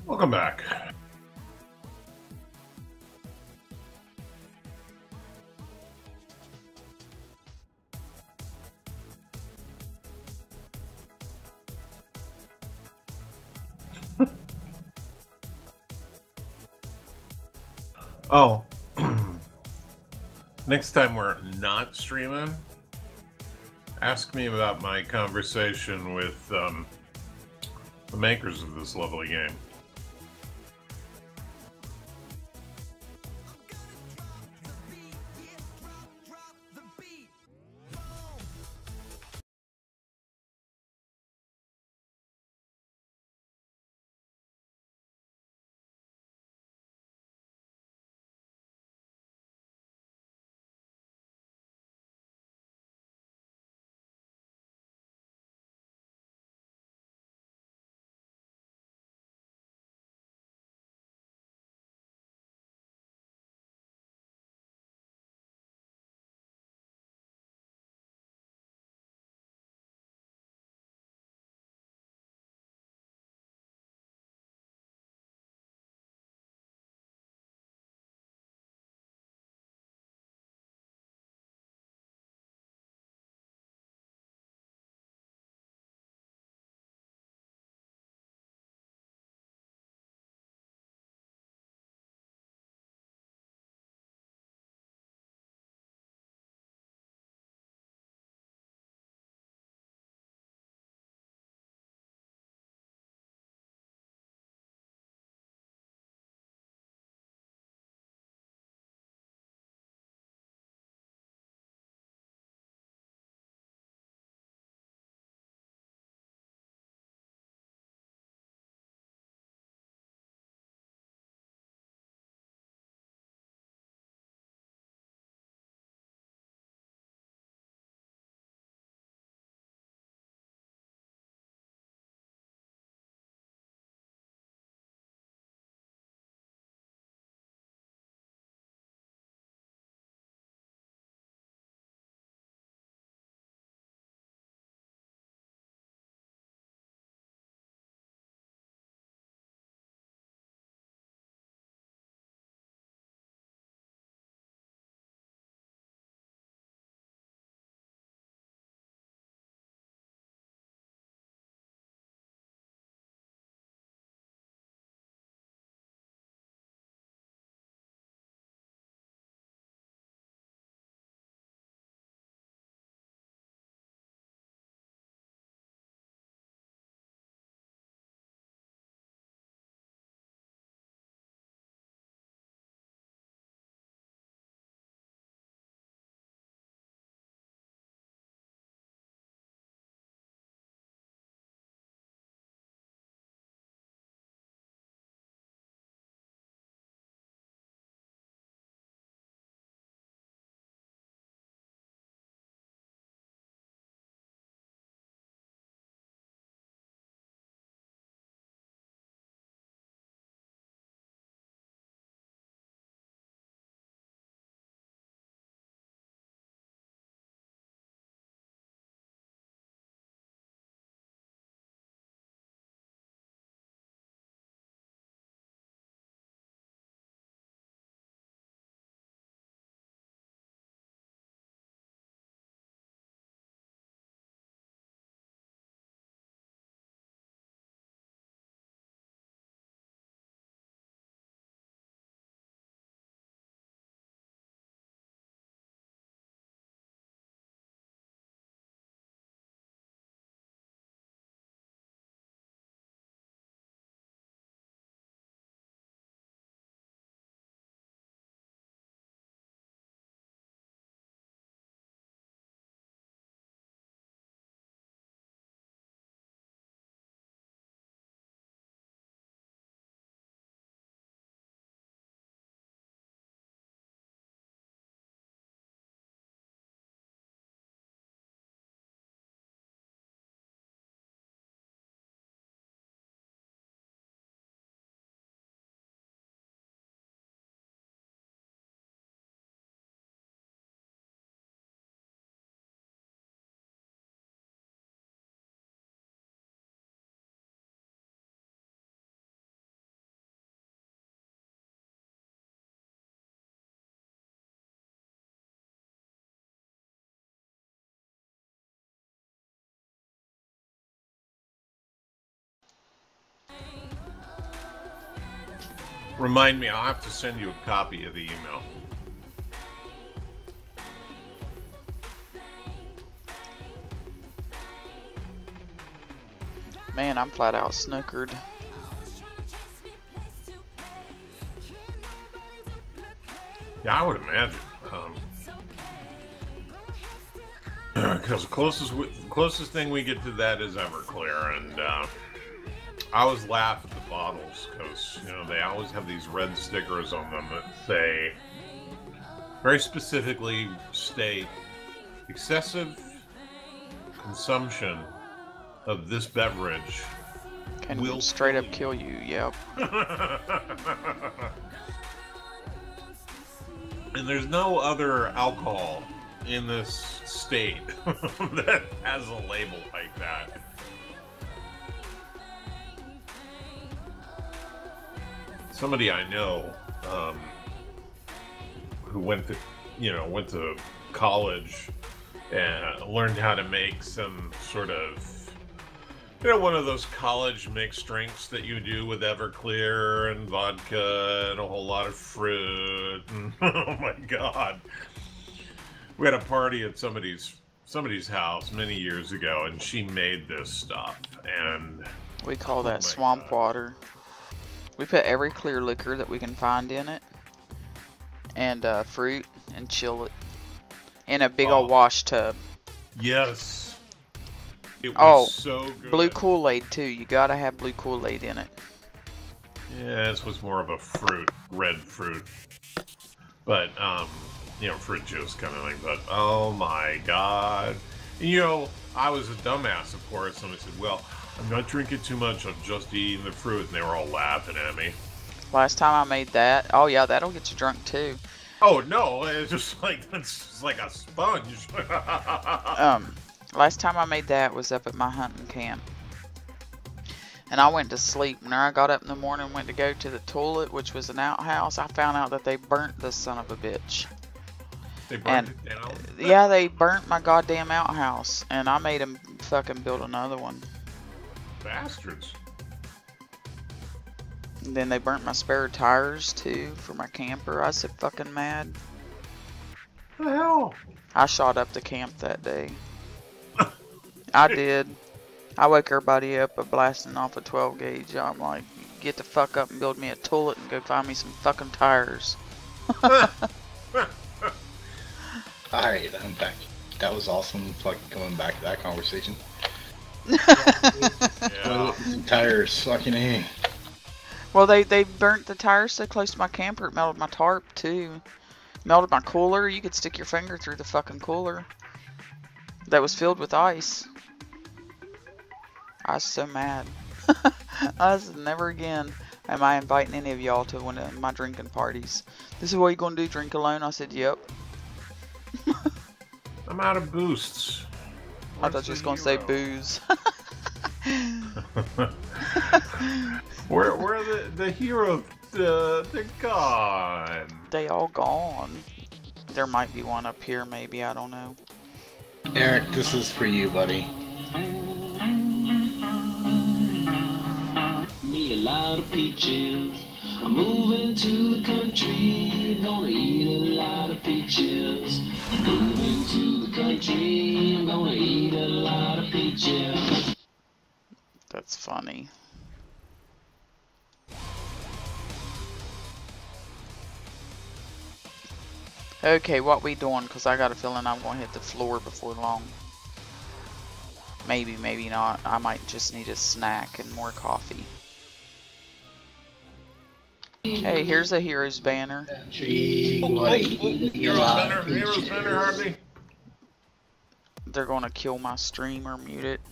Welcome back. Oh, next time we're not streaming, ask me about my conversation with um, the makers of this lovely game. Remind me, I'll have to send you a copy of the email. Man, I'm flat out snookered. Yeah, I would imagine. Because the closest, we, closest thing we get to that is Everclear, and uh, I always laugh at the bottles because, you know, they always have these red stickers on them that say, very specifically state, excessive consumption of this beverage Can will straight up kill you, yep. And there's no other alcohol in this state that has a label like that. Somebody I know um, who went to, you know, went to college and learned how to make some sort of, you know, one of those college mixed drinks that you do with Everclear and vodka and a whole lot of fruit. And, oh my God. We had a party at somebody's somebody's house many years ago, and she made this stuff. And we call that oh swamp God. water. We put every clear liquor that we can find in it, and uh, fruit, and chill it in a big Oh. old wash tub. Yes. It was Oh, so good. Blue Kool-Aid too. You gotta have blue Kool-Aid in it. Yeah, this was more of a fruit, red fruit. But, um, you know, fruit juice kind of thing. But, oh my God. You know, I was a dumbass, of course, and I said, well, I'm not drinking too much, I'm just eating the fruit. And they were all laughing at me. Last time I made that, oh yeah, that'll get you drunk too. Oh, no, it's just like, it's just like a sponge. Um, last time I made that was up at my hunting camp. And I went to sleep. When I got up in the morning and went to go to the toilet, which was an outhouse, I found out that they burnt the son of a bitch. They burned And- it down. Yeah, they burnt my goddamn outhouse. And I made them fucking build another one. Bastards. And then they burnt my spare tires too for my camper. I was so fucking mad. What the hell? I shot up the camp that day. I did. I woke everybody up by blasting off a twelve gauge. I'm like, get the fuck up and build me a toilet and go find me some fucking tires. Alright, I'm back. That was awesome, fucking coming back to that conversation. Yeah. Tires, fucking A. Well, they, they burnt the tires so close to my camper, it melted my tarp too. Melted my cooler. You could stick your finger through the fucking cooler. That was filled with ice. I was so mad. I was never again am I inviting any of y'all to one of my drinking parties. This is what you gonna do, drink alone? I said, yep. I'm out of boosts. I thought you was gonna say booze. Where, where are the, the heroes? Uh, they're gone. They all gone. There might be one up here, maybe, I don't know. Eric, this is for you, buddy. Me a lot of peaches. I'm moving to the country. Gonna eat a lot of peaches. Moving to the country. I'm gonna eat a lot of peaches. That's funny. Okay, what we doing? Because I got a feeling I'm going to hit the floor before long. Maybe, maybe not. I might just need a snack and more coffee. Hey, here's a hero's banner. Tree, Oh, buddy. oh, oh, Heroes Banner, Heroes Banner, Harvey. They're going to kill my stream or mute it.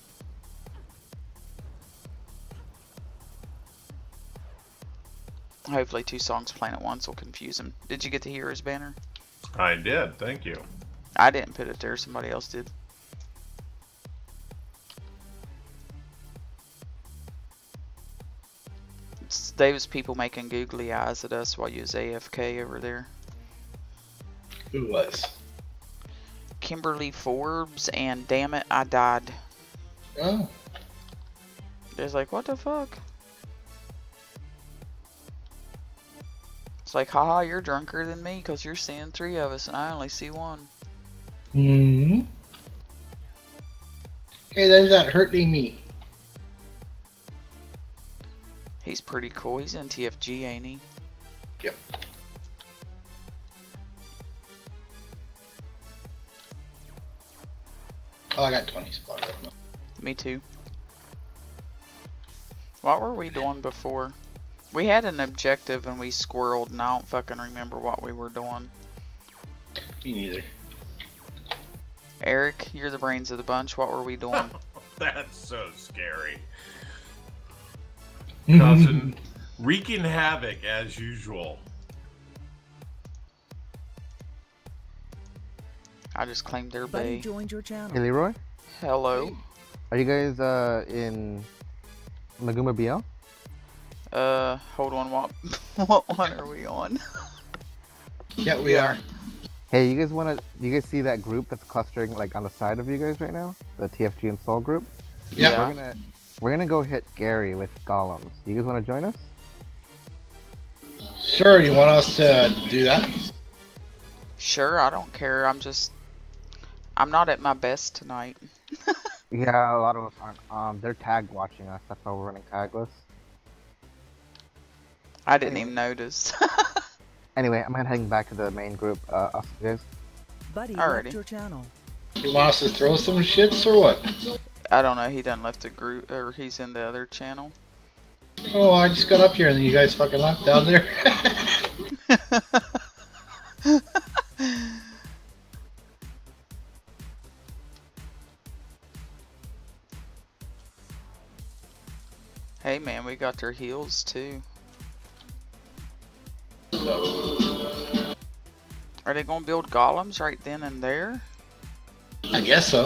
Hopefully two songs playing at once will confuse them. Did you get the hero's banner? I did, thank you. I didn't put it there, somebody else did. It's those people making googly eyes at us while you was A F K over there. Who was? Kimberly Forbes and Damn It, I Died. Oh, They're like, what the fuck? It's like, haha, you're drunker than me because you're seeing three of us and I only see one. Hmm. Hey, that's not hurting me. He's pretty cool. He's in T F G, ain't he? Yep. Oh, I got twenty spots. Me too. What were we doing before? We had an objective and we squirreled and I don't fucking remember what we were doing. Me neither. Eric, you're the brains of the bunch. What were we doing? That's so scary. Causing, wreaking havoc as usual. I just claimed their Buddy bay. joined your channel. Hey Leroy, Hello. are you guys uh in Maguma B L? Uh, hold on. What what one are we on? Yeah, we are. Hey, you guys wanna? Do you guys see that group that's clustering like on the side of you guys right now? The T F G install group. Yeah. Yeah. We're gonna we're gonna go hit Gary with golems. You guys wanna join us? Sure, you want us to do that? Sure, I don't care. I'm just, I'm not at my best tonight. Yeah, a lot of us aren't. Um, they're tag watching us. That's why we're running tagless. I didn't even notice. Anyway, I'm heading back to the main group. Uh, us guys. Buddy Alrighty. left your channel. You want us to throw some shits or what? I don't know. He done left the group, or he's in the other channel. Oh, I just got up here and you guys fucking left down there. Hey man, we got their heels too. Are they gonna build golems right then and there? I guess so.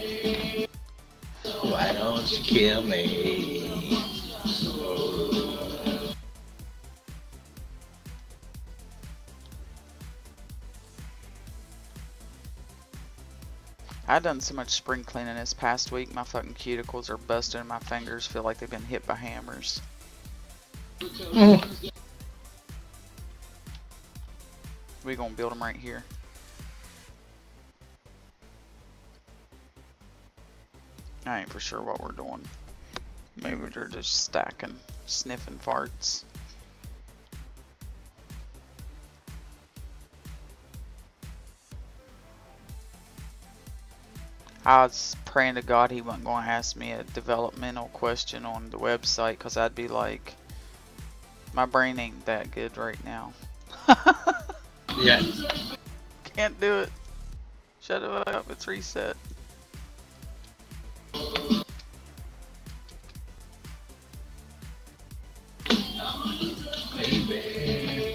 Why don't you kill me? I done so much spring cleaning this past week. My fucking cuticles are busted and my fingers feel like they've been hit by hammers. Mm. We gonna build them right here. I ain't for sure what we're doing. Maybe they're just stacking, sniffing farts. I was praying to God he wasn't going to ask me a developmental question on the website, because I'd be like, my brain ain't that good right now. Yeah. Can't do it. Shut it up, it's reset. Baby.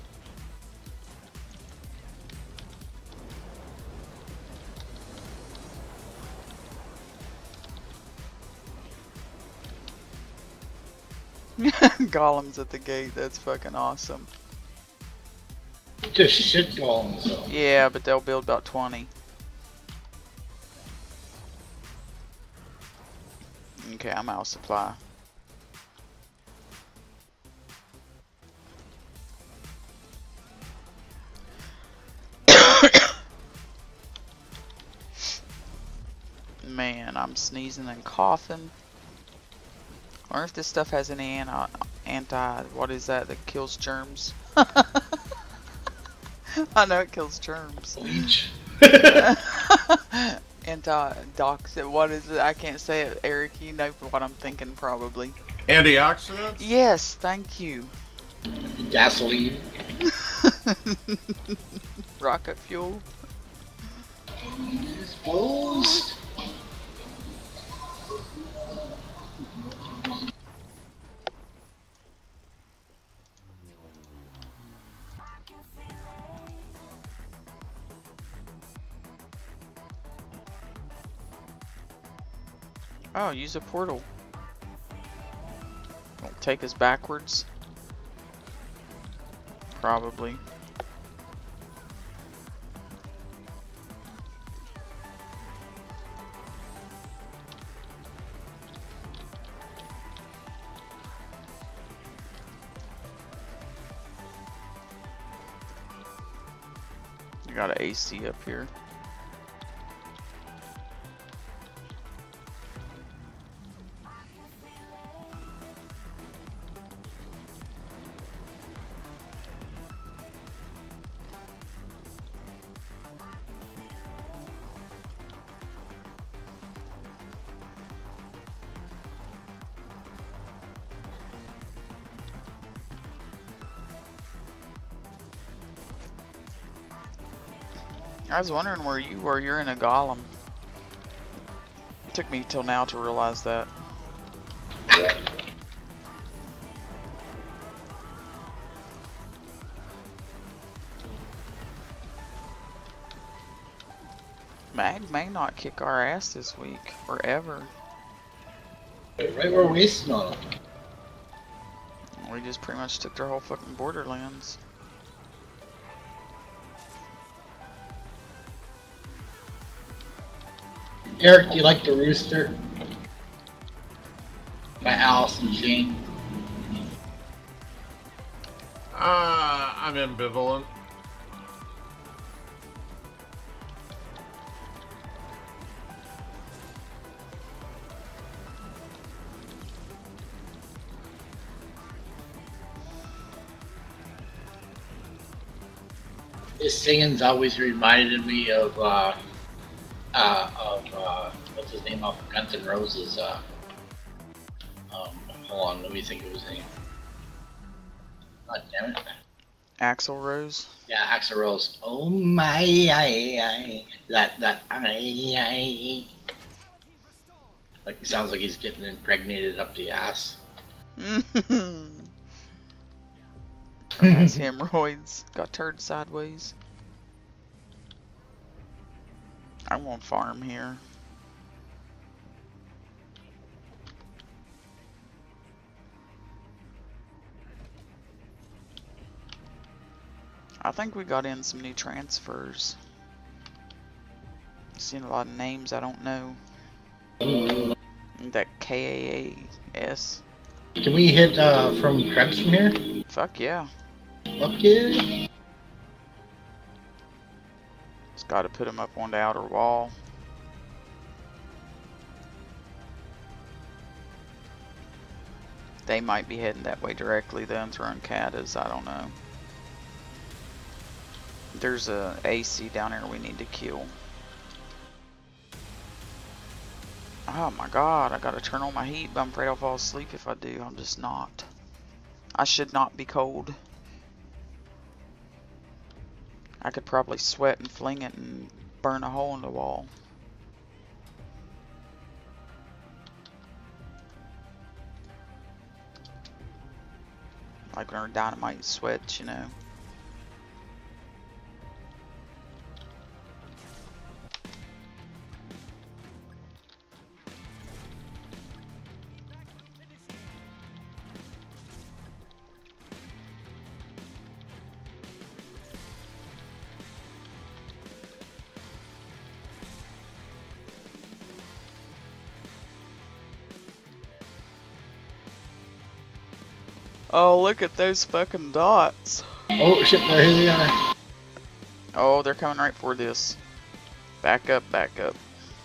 Golems at the gate, that's fucking awesome. Just shit golems though. Yeah, but they'll build about twenty. Okay, I'm out of supply. Man, I'm sneezing and coughing. I wonder if this stuff has any anti, anti, what is that that kills germs? I know it kills germs. Bleach. Anti-dox, what is it? I can't say it, Eric. You know what I'm thinking probably. Antioxidants? Yes, thank you. Gasoline. Rocket fuel. Exposed. Oh, use a portal. Won't take us backwards. Probably. got an A C up here. I was wondering where you were. You're in a golem. It took me till now to realize that. Mag may not kick our ass this week or ever. Right, we're wasting on them. We just pretty much took their whole fucking Borderlands. Eric, do you like the Rooster? By Allison Jane. Uh, I'm ambivalent. His singing's always reminded me of, uh, uh, of, uh, what's his name off of Guns N' Roses, uh, um, hold on, let me think of his name. God damn it. Axl Rose. Yeah, Axl Rose. Oh my, I, I, that, that, I, I. Like, it sounds like he's getting impregnated up the ass. Has hemorrhoids. Got turned sideways. I won't farm here. I think we got in some new transfers. Seen a lot of names I don't know. That K A A S. Can we hit uh, from Krebs from here? Fuck yeah. Fuck yeah. Just gotta put him up on the outer wall. They might be heading that way directly then, throwing Katas, I don't know. There's a A C down here we need to kill. Oh my god, I gotta turn on my heat, but I'm afraid I'll fall asleep if I do. I'm just not. I should not be cold. I could probably sweat and fling it and burn a hole in the wall. Like when our dynamite sweats, you know. Oh, look at those fucking dots. Oh shit, there they are. Oh, they're coming right for this. Back up, back up.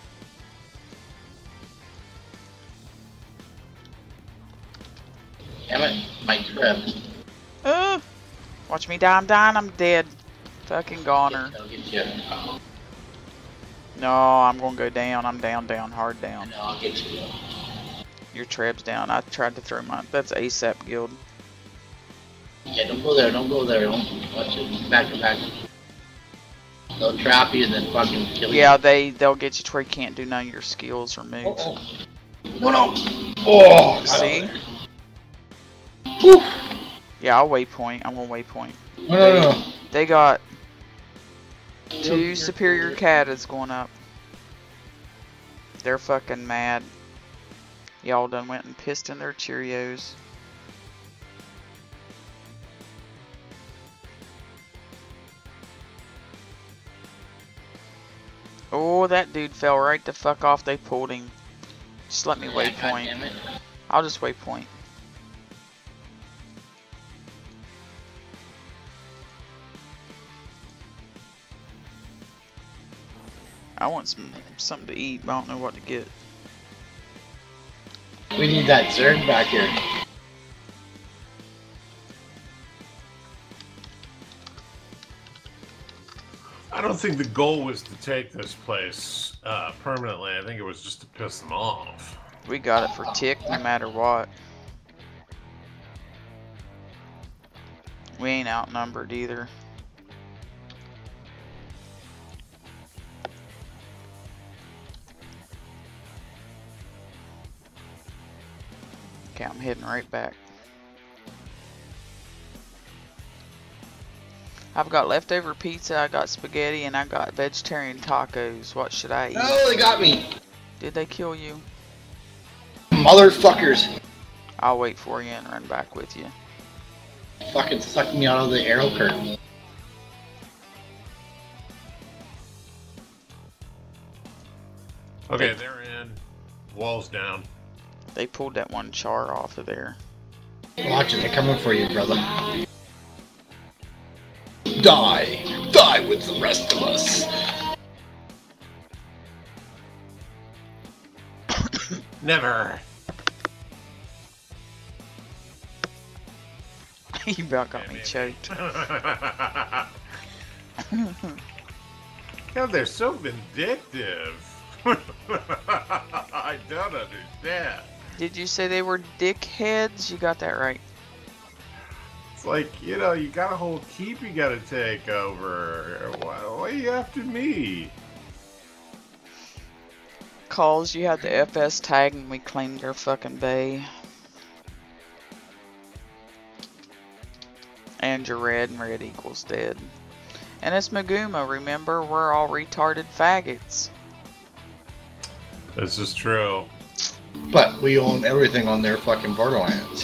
Damn it, my Krebs. Uh, watch me die, I'm dying, I'm dead. Fucking goner. I'll get you. Oh, No, I'm gonna go down. I'm down, down, hard down. no, I'll get you. Your Treb's down. I tried to throw my... That's ASAP Guild. Yeah, don't go there, don't go there, don't watch it. Back to back. They'll trap you and then fucking kill you. Yeah, they, they'll get you to where you can't do none of your skills or moves. Oh, oh. No, no. Oh, See? Whew. Yeah, I'll waypoint. I'm gonna waypoint. No, no, no. They got two superior Katas going up. They're fucking mad. Y'all done went and pissed in their Cheerios. Oh, that dude fell right the fuck off. They pulled him. Just let me Yeah, waypoint. goddammit. I'll just waypoint. I want some something to eat, but I don't know what to get. We need that Zerg back here. I don't think the goal was to take this place uh, permanently. I think it was just to piss them off. We got it for tick no matter what. We ain't outnumbered either. Okay, I'm heading right back. I've got leftover pizza, I got spaghetti, and I got vegetarian tacos. What should I eat? Oh, they got me. Did they kill you? Motherfuckers. I'll wait for you and run back with you. Fucking sucked me out of the arrow curtain. Okay, they're in. Walls down. They pulled that one char off of there. Watch it, they're coming for you, brother. Die! Die with the rest of us! Never! You about got me choked. God, they're so vindictive. I don't understand. Did you say they were dickheads? You got that right. It's like, you know, you got a whole keep you gotta take over. Why, why are you after me? Calls, you had the F S tag and we claimed their fucking bay. And you're red and red equals dead. And it's Maguma, remember? We're all retarded faggots. This is true. But we own everything on their fucking borderlands.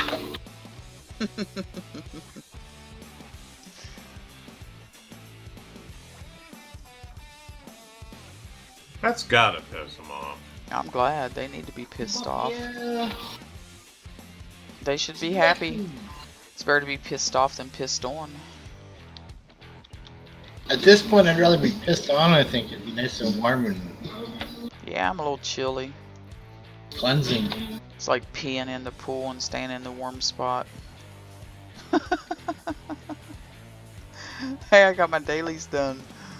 That's gotta piss them off. I'm glad. They need to be pissed off. Yeah. They should be happy. It's better to be pissed off than pissed on. At this point, I'd rather be pissed on. I think it'd be nice and warm and Yeah, I'm a little chilly. cleansing. It's like peeing in the pool and staying in the warm spot. Hey, I got my dailies done.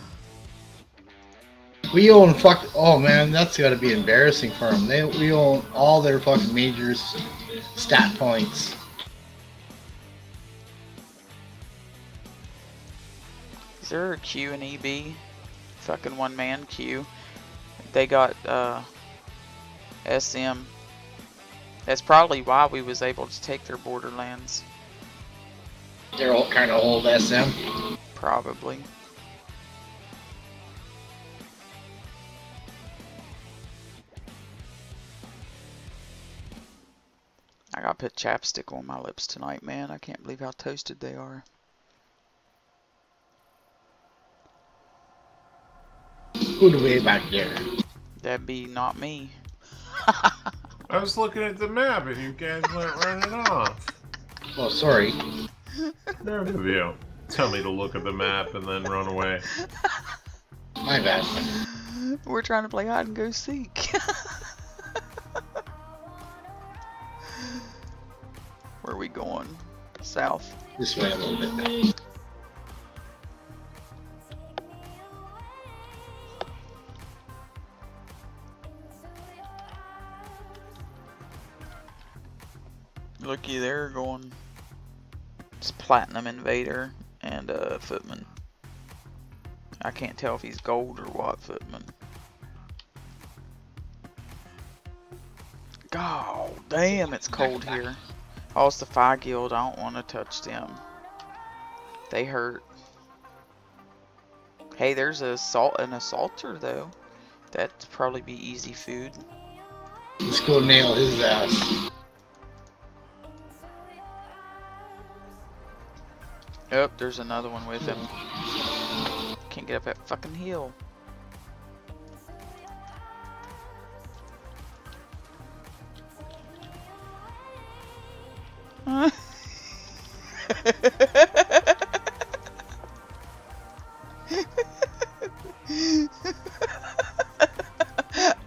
We own fuck. Oh man, that's gotta be embarrassing for them. They we own all their fucking majors, stat points. Is there a Q and E B? Fucking one man queue. They got uh, S M. That's probably why we was able to take their borderlands. They're all kind of old S M. Probably. I gotta put chapstick on my lips tonight, man. I can't believe how toasted they are. Who the way back there? That'd be not me. I was looking at the map and you guys went running off. Oh, sorry. Nerve of you. Tell me to look at the map and then run away. My bad. We're trying to play hide and go seek. Where are we going? South. This way a little bit. Looky there, going. It's Platinum Invader and uh, Footman. I can't tell if he's gold or what, Footman. God damn, it's cold here. Oh, it's the Phi Guild. I don't want to touch them. They hurt. Hey, there's a assault an assaulter though. That'd probably be easy food. Let's go nail his ass. Oh, there's another one with him. Can't get up that fucking hill.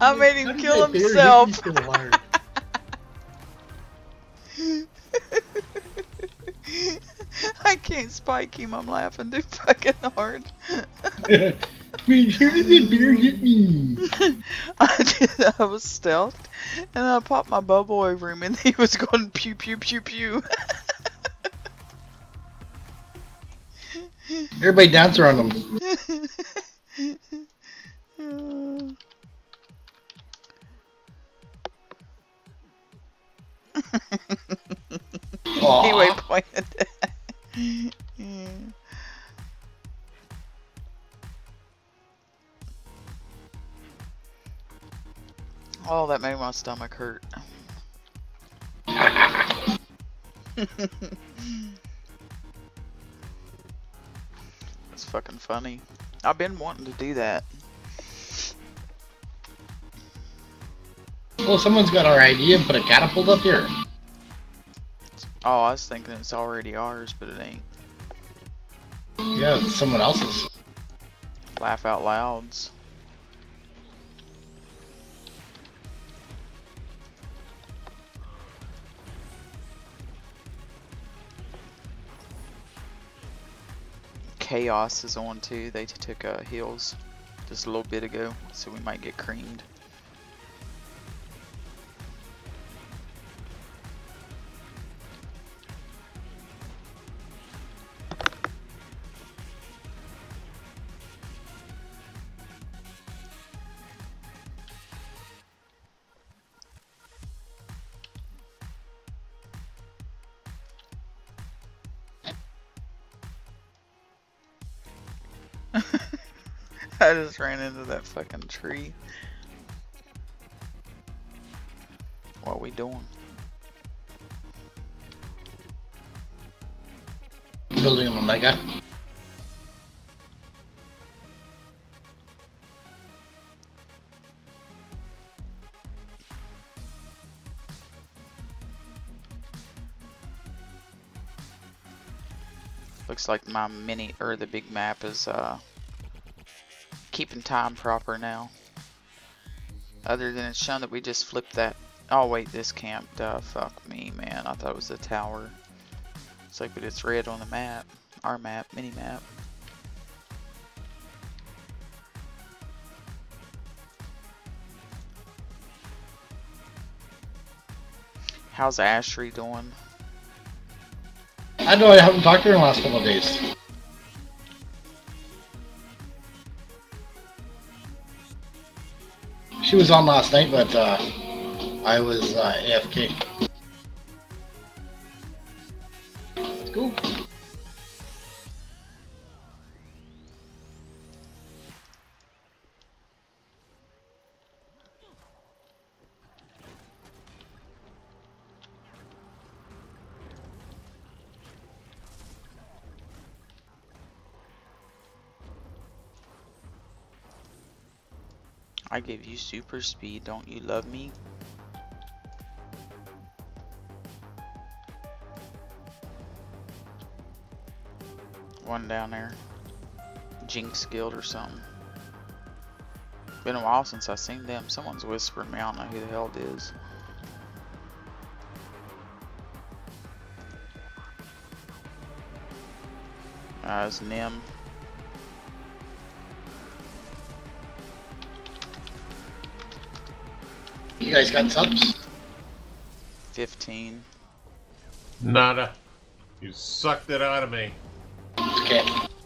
I made him kill himself. I can't spike him. I'm laughing too fucking hard. Wait, how did the bear hit me? I did. I was stealthed, and I popped my bubble over him, and he was going pew pew pew pew. Everybody dance around him. He waypointed. Yeah. Oh, that made my stomach hurt. That's fucking funny. I've been wanting to do that. Well, someone's got our idea and put a catapult up here. Oh, I was thinking it's already ours, but it ain't. Yeah, it's someone else's. Laugh out louds. Chaos is on too. They took uh, heals just a little bit ago, so we might get creamed. I just ran into that fucking tree. What are we doing? Building an Omega. Looks like my mini or the big map is uh keeping time proper now. Other than it's shown that we just flipped that. Oh wait, this camp. Duh, fuck me, man. I thought it was the tower. It's like, but it's red on the map. Our map, mini map. How's Ashley doing? I know I haven't talked to her in the last couple of days. She was on last night, but uh, I was uh, A F K. Cool. I gave you super speed, don't you love me? One down there. Jinx Guild or something. Been a while since I've seen them. Someone's whispering me, I don't know who the hell it is. Uh, it's Nim. You guys got subs? fifteen. Nada. You sucked it out of me. Okay.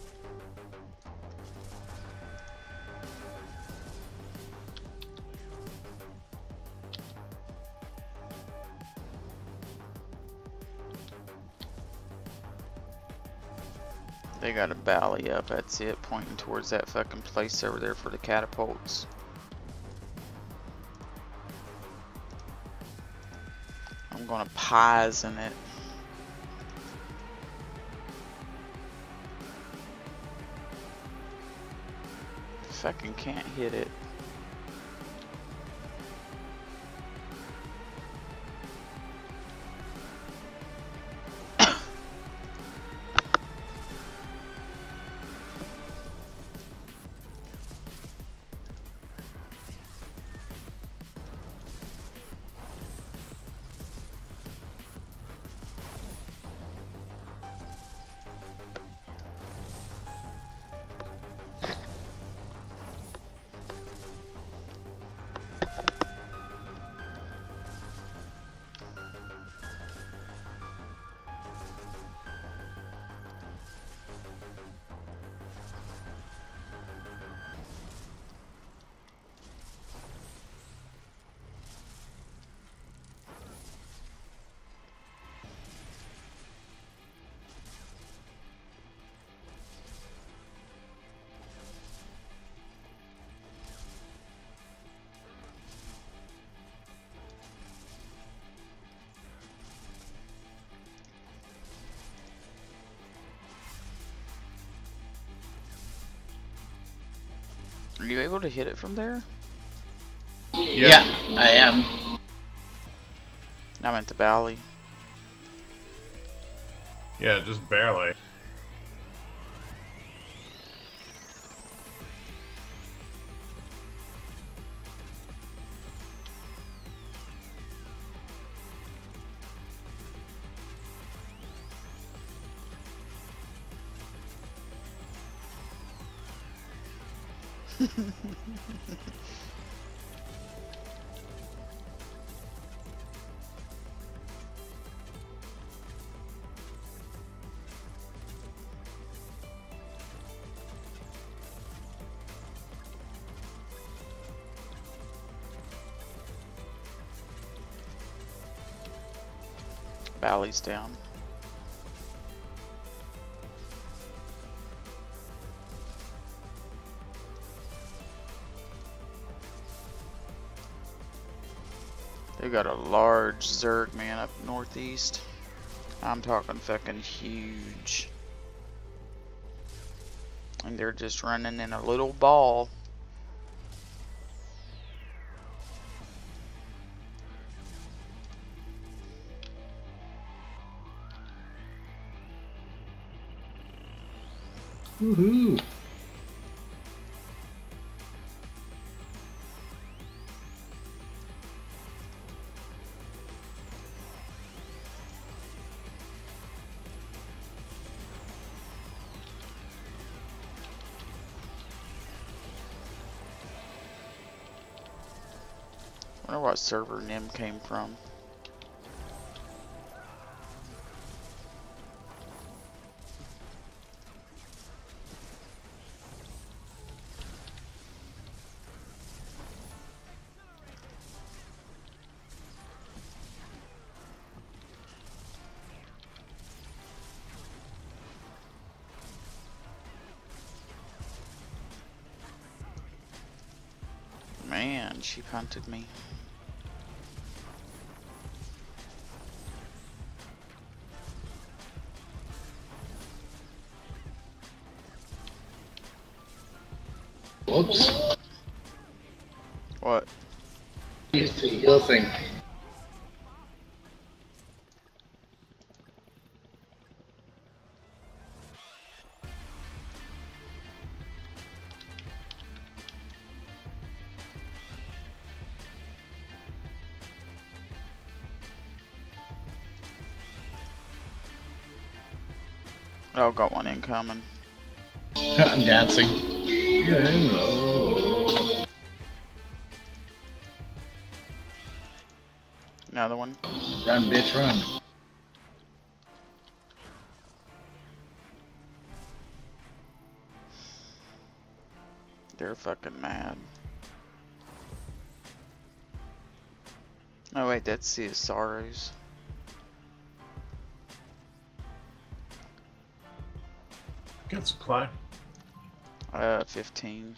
They got a bally up, that's it, pointing towards that fucking place over there for the catapults. I'm gonna pies in it. Fucking can't hit it. you able to hit it from there? Yeah, I am. I meant the valley. Yeah, just barely. Valley's down. They got a large Zerg man up northeast. I'm talking fucking huge. And they're just running in a little ball. Woohoo! I wonder what server Nim came from. Man, she punted me. Whoops. What? Use the heal thing. Oh, got one incoming. I'm dancing. Another one. Run, bitch, run. They're fucking mad. Oh wait, that's Sea of Sorrows. Good supply. Uh, fifteen.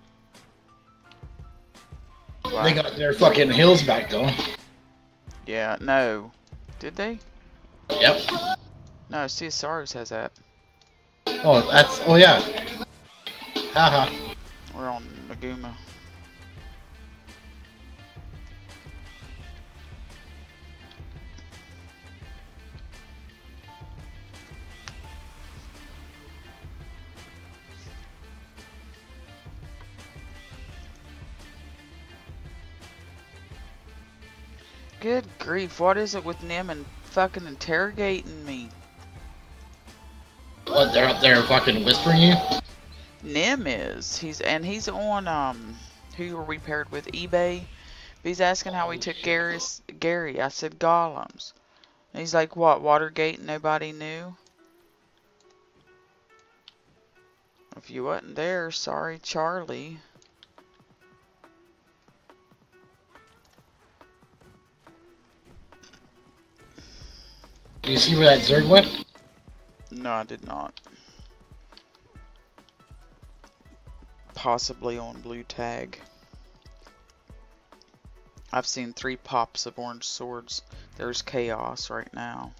They got their fucking hills back though. Yeah, no. Did they? Yep. No, Sea of Sorrows has that. Oh, that's. Oh, yeah. Haha. We're on Maguma. Good grief, what is it with Nim and fucking interrogating me? What, they're up there fucking whispering you? Nim is. He's and he's on um who were we paired with? eBay. He's asking how we took Gary's Gary. I said golems. And he's like, what, Watergate nobody knew? If you wasn't there, sorry Charlie. Do you see where that Zerg went? No, I did not. Possibly on blue tag. I've seen three pops of orange swords. There's chaos right now.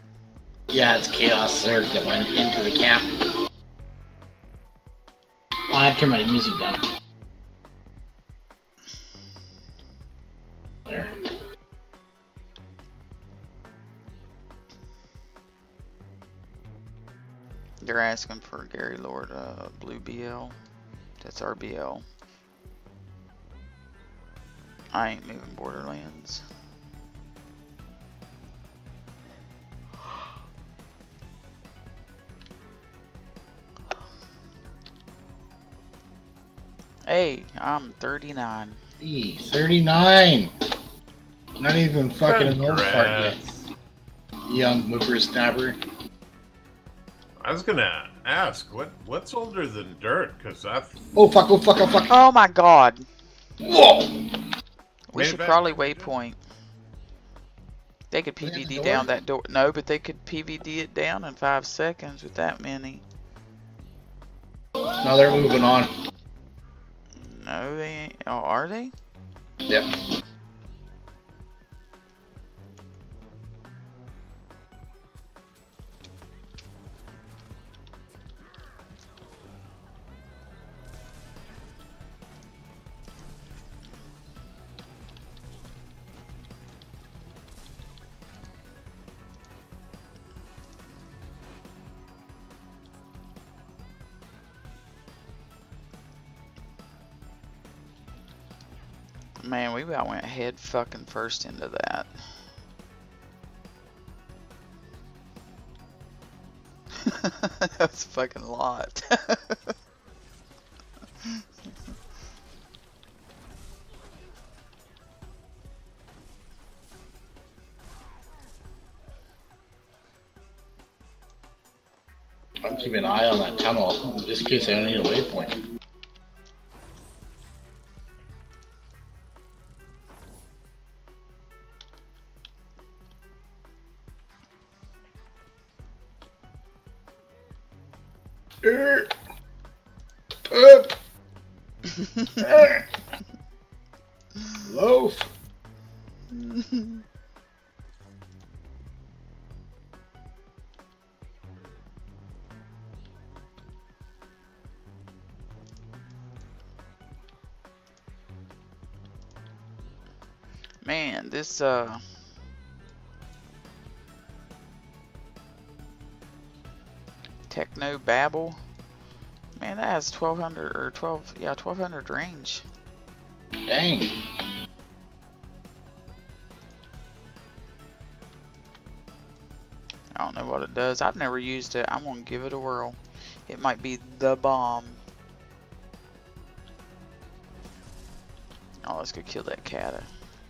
Yeah, it's Chaos Zerg that went into the camp. I turn my music down. There. They're asking for Gary Lord, uh, Blue B L. That's R B L. I ain't moving Borderlands. Hey, I'm thirty-nine. E thirty-nine. Not even fucking an old fart yet. Young whippersnapper. I was gonna ask, what what's older than dirt? Cause I. Oh fuck! Oh fuck! Oh fuck! Oh my god. Whoa! We should probably waypoint. They could P V D down that door. No, but they could P V D it down in five seconds with that many. No, they're moving on. No, they ain't. Oh, are they? Yep. Man, we about went head fucking first into that. That's a fucking lot. I'm keeping an eye on that tunnel just in case I don't need a waypoint. Er, up, er, loaf. Man, this uh Techno Babble, man, that has twelve hundred or twelve, yeah, twelve hundred range. Dang. I don't know what it does. I've never used it. I'm gonna give it a whirl. It might be the bomb. Oh, let's go kill that cat.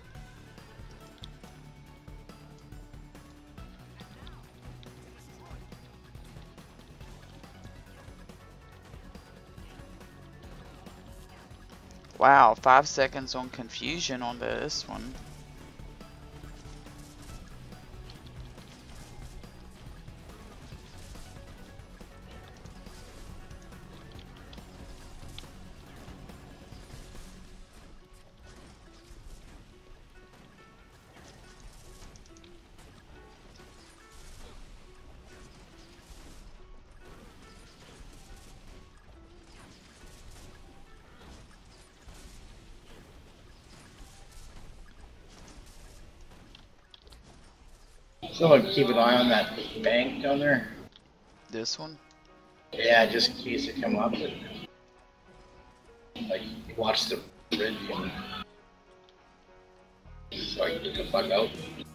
Wow, five seconds on confusion on this one. Someone keep an eye on that bank down there. This one? Yeah, just in case it come up. And, like, watch the bridge and so I can get the fuck out.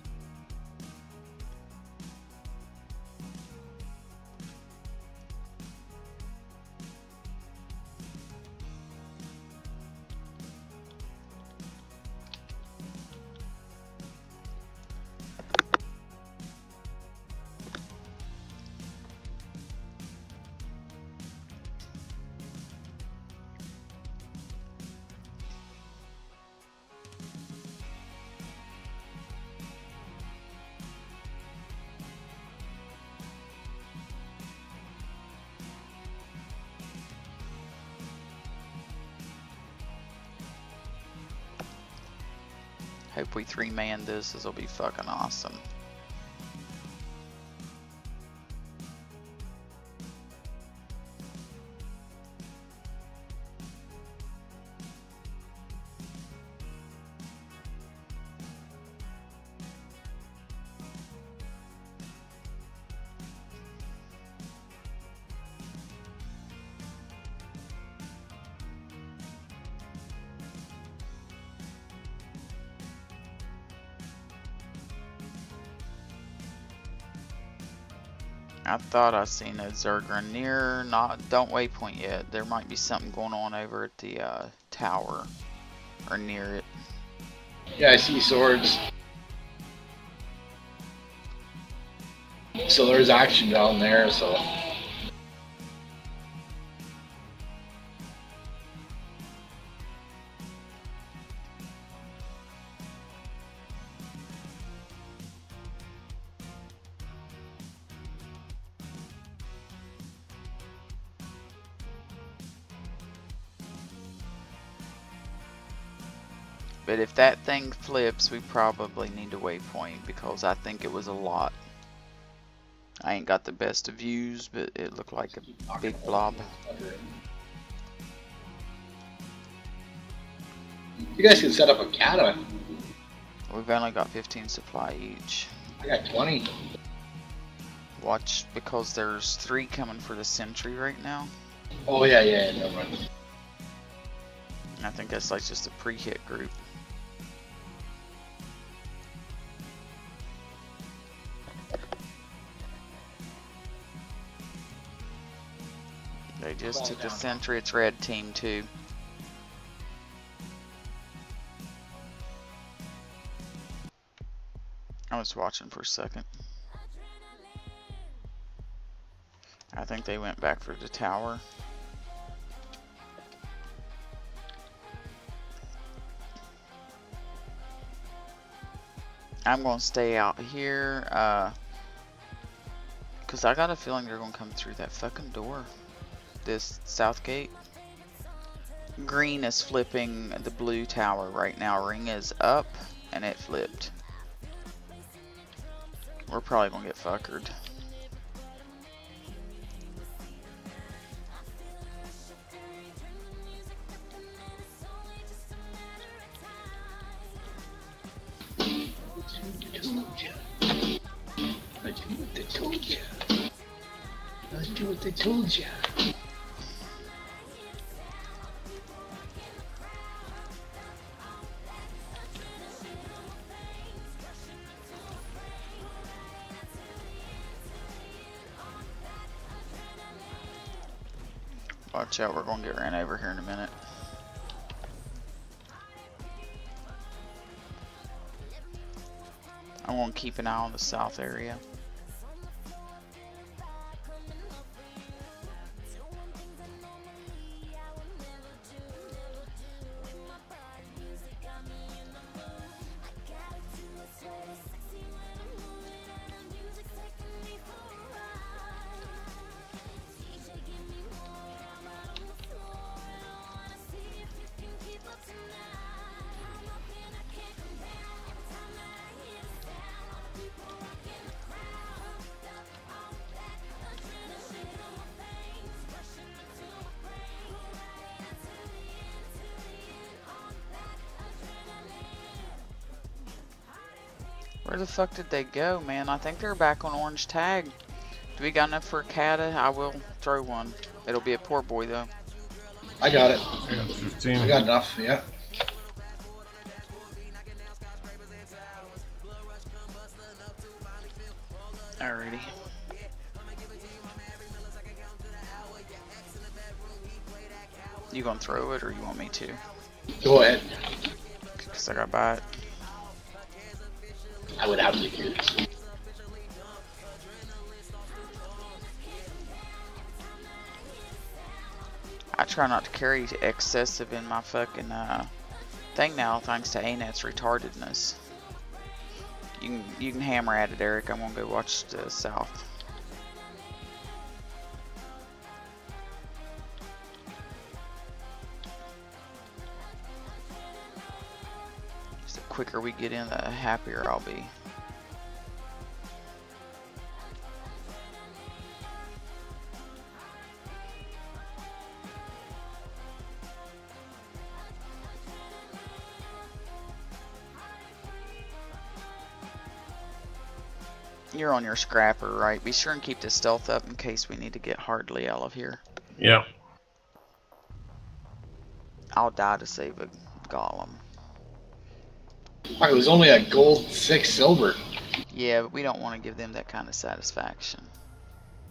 Hope we three-man this. This will be fucking awesome. I thought I seen a Zergrin near, not, don't waypoint yet. There might be something going on over at the uh, tower, or near it. Yeah, I see swords. So there's action down there, so. But if that thing flips, we probably need to waypoint because I think it was a lot. I ain't got the best of views, but it looked like a big blob. You guys can set up a kata. We've only got fifteen supply each. I got twenty. Watch, because there's three coming for the sentry right now. Oh yeah, yeah, yeah, no mind. I think that's like just a pre-hit group. They just took the sentry. It's red team too. I was watching for a second. I think they went back for the tower. I'm gonna stay out here, uh, cause I got a feeling they're gonna come through that fucking door. This south gate. Green is flipping the blue tower right now. Ring is up and it flipped. We're probably gonna get fuckered. Let's do what they told ya. Let's do what they told ya. Watch out, we're gonna get ran over here in a minute. I'm gonna keep an eye on the south area. Where the fuck did they go, man? I think they're back on orange tag. Do we got enough for a kata? I will throw one. It'll be a poor boy though. I got it. I got fifteen. I got enough, yeah. Alrighty. You gonna throw it or you want me to? Go ahead. Cause I got by it. I would have to do this. I try not to carry excessive in my fucking uh, thing now, thanks to A NET's retardedness. You can you can hammer at it, Eric. I'm gonna go watch the south. Just the quicker we get in, the happier I'll be. You're on your scrapper, right? Be sure and keep the stealth up in case we need to get hardly out of here. Yeah. I'll die to save a golem. It was only a gold six silver. Yeah, but we don't want to give them that kind of satisfaction.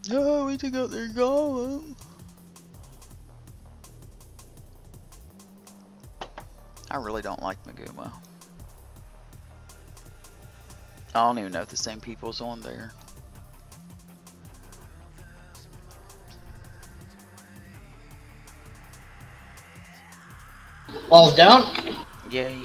Oh, we took out their golem. I really don't like Maguma. I don't even know if the same people's on there. Walls down. Yay.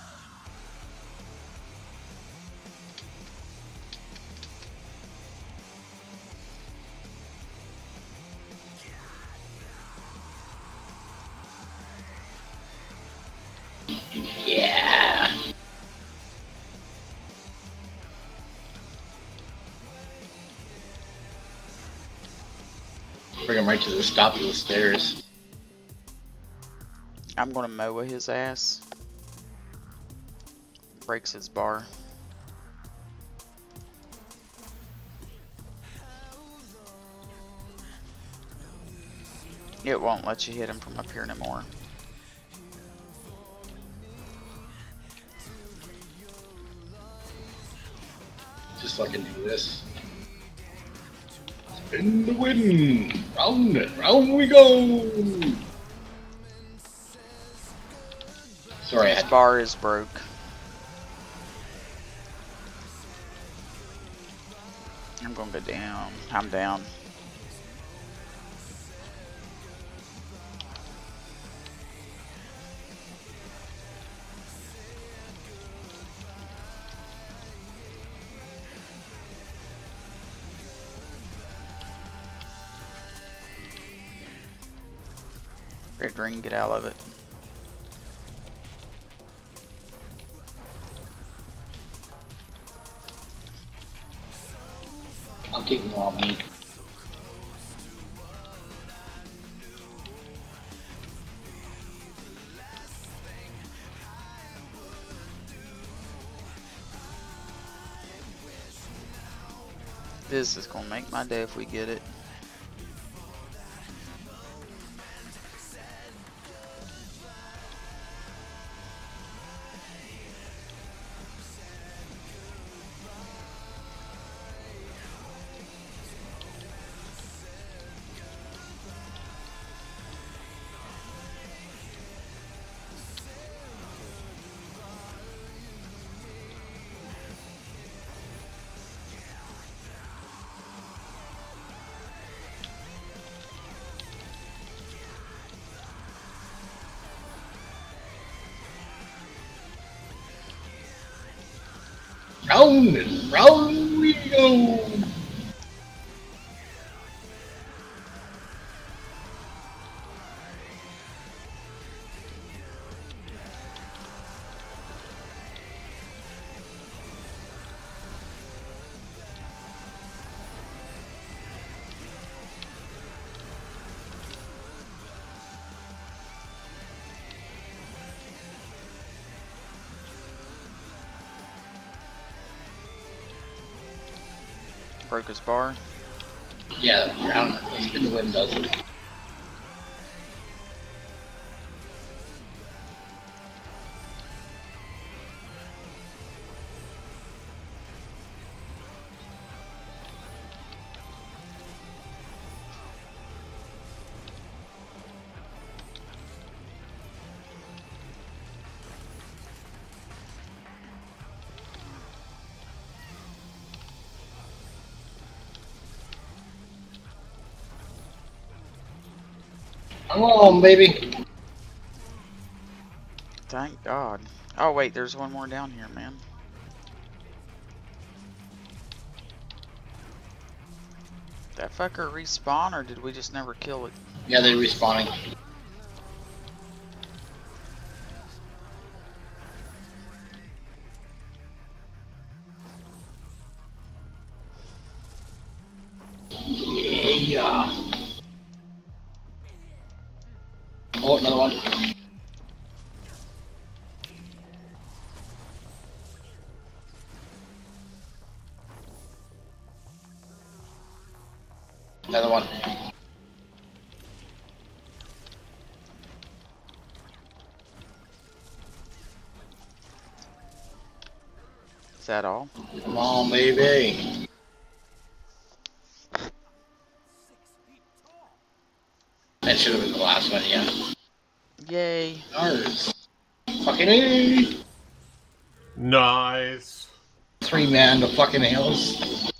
Yeah. Bring him right to the top of the stairs. I'm gonna mow his ass. Breaks his bar. It won't let you hit him from up here anymore. Just so I can do this. In the wind, round and round we go. Sorry, I His had bar is broke. I'm gonna go down. I'm down. Red ring, get out of it. I'm taking on me. This is gonna make my day if we get it. Round and round we go. Broke his bar. Yeah, round in the wind does it. Come on, baby. Thank God. Oh wait, there's one more down here, man. That fucker respawn, or did we just never kill it? Yeah, they're respawning. Yeah. Oh, another one. Another one. Is that all? Come on, baby. That should have been the last one, yeah. Yay. Ours. Fucking A! Nice. Three man to fucking hills.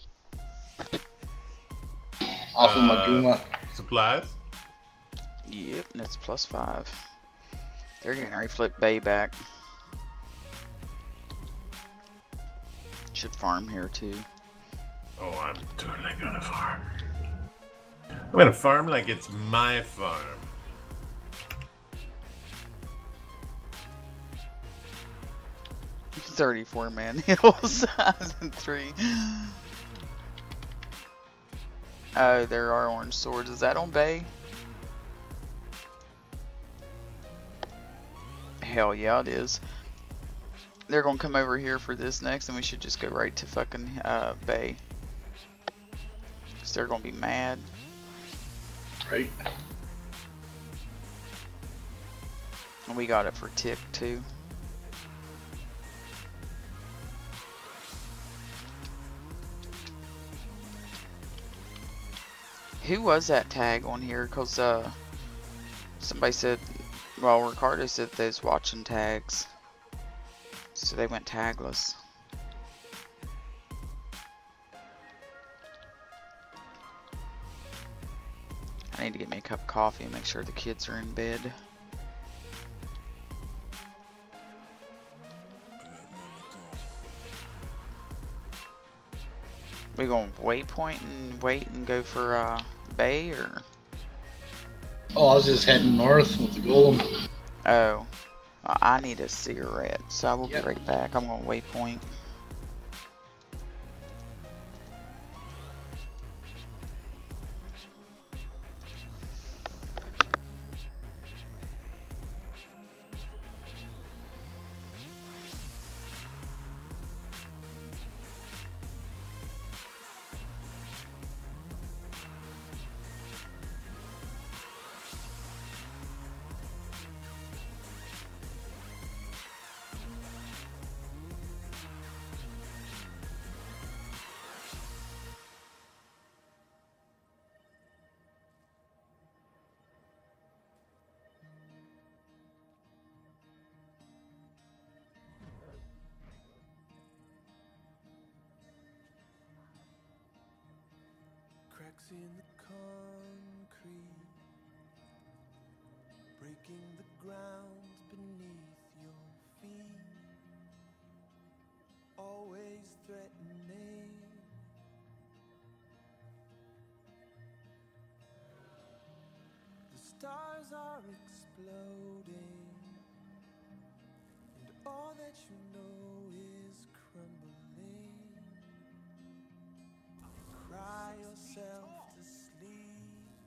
Off of Uh, Maguma. Supplies? Yep, and it's plus five. They're getting ready to flip Bay back. Should farm here too. Oh, I'm totally gonna farm. I'm gonna farm like it's my farm. thirty-four man hills. Three. Oh, there are orange swords. Is that on Bay? Hell yeah, it is. They're gonna come over here for this next, and we should just go right to fucking uh, Bay. Cause they're gonna be mad. Right. And we got it for tick too. Who was that tag on here? Cause uh, somebody said, well, Ricardo said they was watching tags, so they went tagless. I need to get me a cup of coffee and make sure the kids are in bed. We going waypoint and wait and go for uh, Bay, or? Oh, I was just heading north with the golem. Oh, well, I need a cigarette, so I will Yep. be right back. I'm going waypoint. Cracks in the concrete, breaking the ground beneath your feet, always threatening. The stars are exploding, and all that you know is crumbling. Cry yourself to sleep.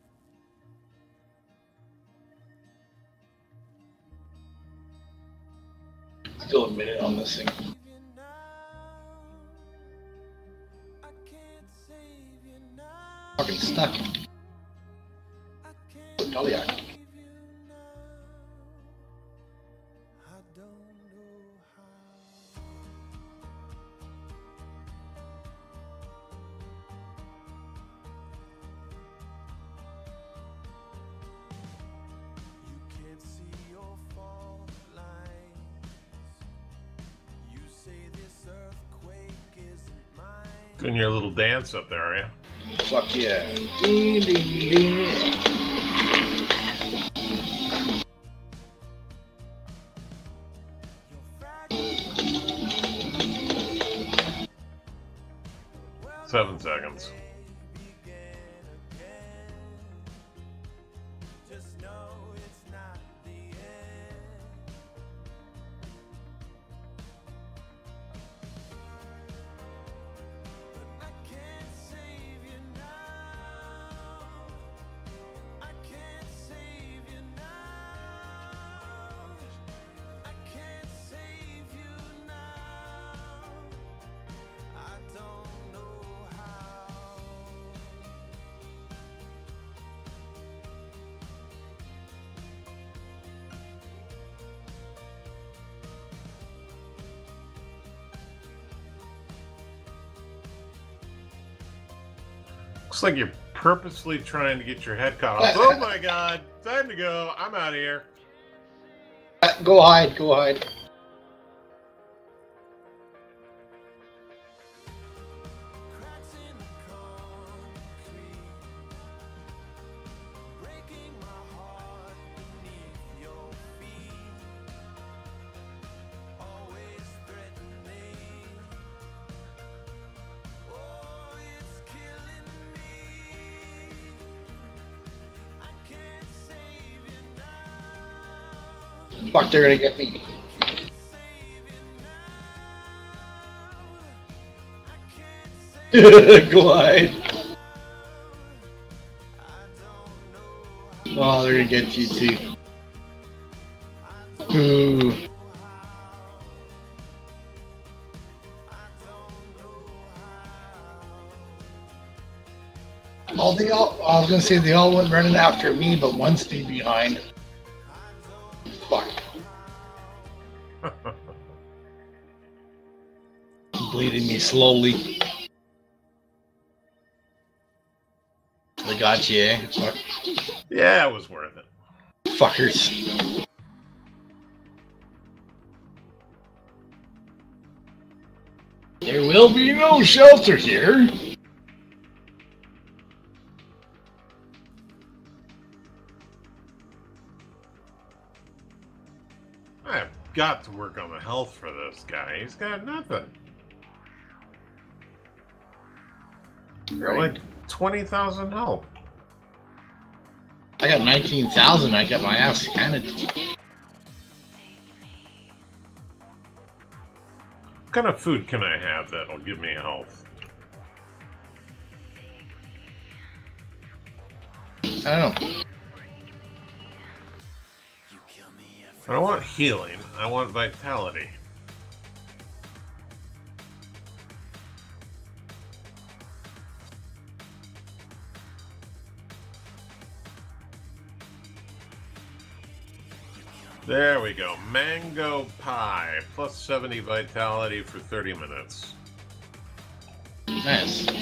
Still a minute on this thing. You now, I can't save you now. Fucking stuck. I can't Dahlia. save you now. I don't know how. You can't see your fault lines. You say this earthquake isn't mine. Doing your little dance up there, are you? Fuck yeah. Ding, ding, ding. Seven seconds. Just know it's not the end. But I can't save you now. I can't save you now. I can't save you now. I don't know how. Looks like you're purposely trying to get your head cut off. Oh my god! Time to go. I'm out of here. Uh, Go hide, go hide. Fuck, they're gonna get me. Go hide. Oh, they're gonna get you too. Ooh. Oh, they all, I was gonna say they all went running after me, but one stayed behind. Fuck. Bleeding me slowly. They got you, eh? Fuck. Yeah, it was worth it. Fuckers. There will be no shelter here. I've got to work on the health for this guy. He's got nothing. Got like twenty thousand health. I got nineteen thousand. I got my ass handed to me. What kind of food can I have that'll give me health? I don't know. I don't want healing. I want vitality. There we go. Mango pie. Plus seventy vitality for thirty minutes. Nice.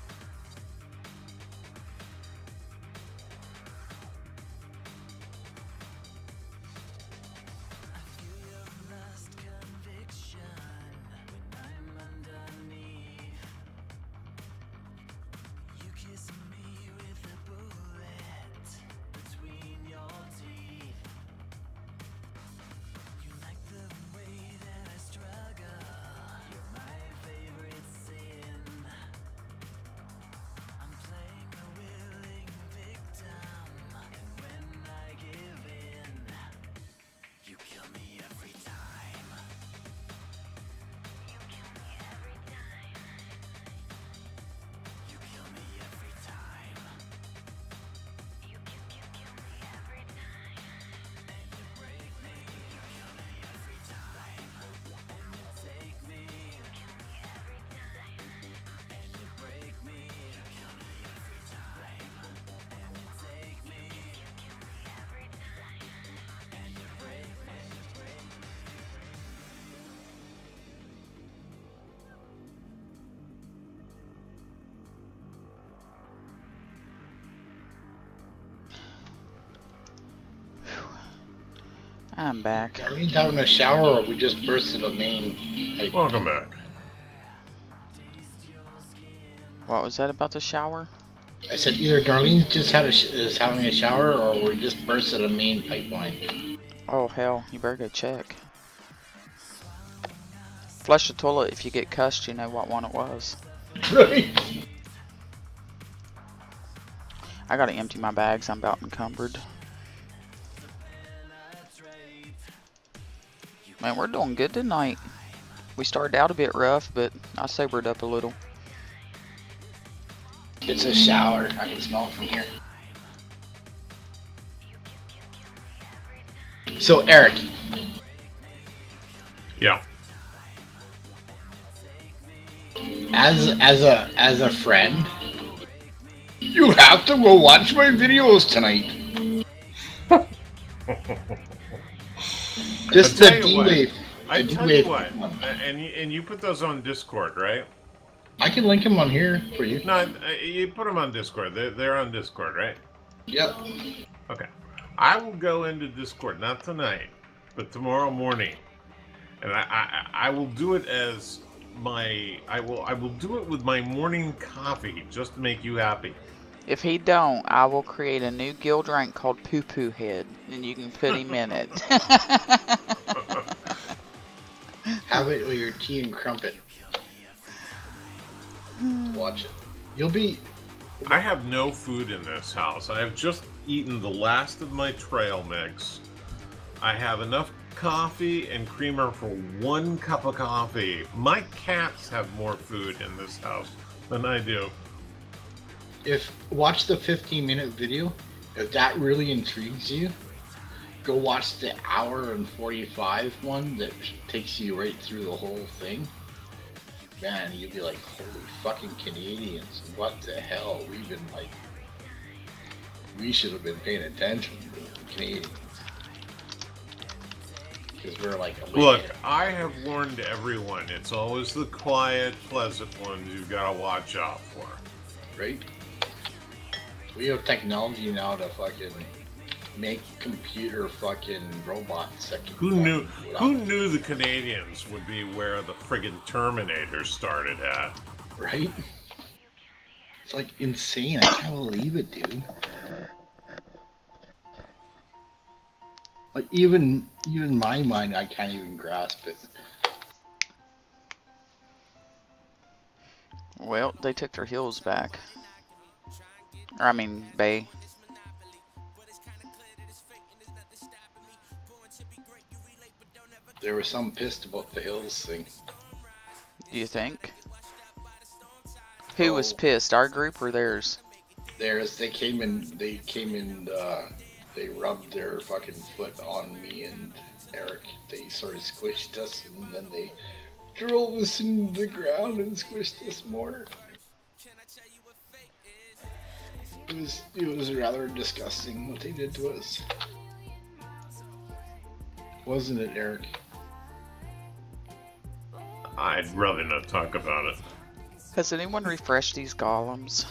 I'm back. Are we having a shower or we just bursted a main? Like, Welcome back. What was that about the shower? I said either Darlene just had a sh is having a shower or we just bursted a main pipeline. Oh hell, you better go check. Flush the toilet. If you get cussed, you know what one it was. Right. I gotta empty my bags. I'm about encumbered. Man, we're doing good tonight. We started out a bit rough, but I sobered up a little. It's a shower. I can smell it from here. So Eric. Yeah. As as a as a friend, you have to go watch my videos tonight. Just the D-Wave. I tell you what, and you, and you put those on Discord, right? I can link them on here for you. No, you put them on Discord. They're, they're on Discord, right? Yep. Okay. I will go into Discord, not tonight, but tomorrow morning, and I, I, I will do it as my I will I will do it with my morning coffee just to make you happy. If he don't, I will create a new guild rank called Poo Poo Head, and you can put him in it. Have it with your tea and crumpet. Watch it. You'll be. I have no food in this house. I have just eaten the last of my trail mix. I have enough coffee and creamer for one cup of coffee. My cats have more food in this house than I do. If watch the fifteen minute video, if that really intrigues you, go watch the hour and forty-five one that takes you right through the whole thing. Man, you'd be like, holy fucking Canadians, what the hell? We've been like, we should have been paying attention to the Canadians. Because we're like, a Look, I have warned everyone, it's always the quiet, pleasant ones you've got to watch out for. Right? We have technology now to fucking make computer fucking robots that can Who fly knew without- who knew the Canadians would be where the friggin' Terminator started at? Right? It's like insane. I can't believe it, dude. Like even even my mind, I can't even grasp it. Well, they took their hills back. Or, I mean, Bay. There was some pissed about the hills thing. Do you think? Who was Oh. pissed? Our group or theirs? There's they came in they came in uh they rubbed their fucking foot on me and Eric. They sort of squished us and then they drove us into the ground and squished us more. It was it was rather disgusting what they did to us. Wasn't it, Eric? I'd rather not talk about it. Has anyone refreshed these golems?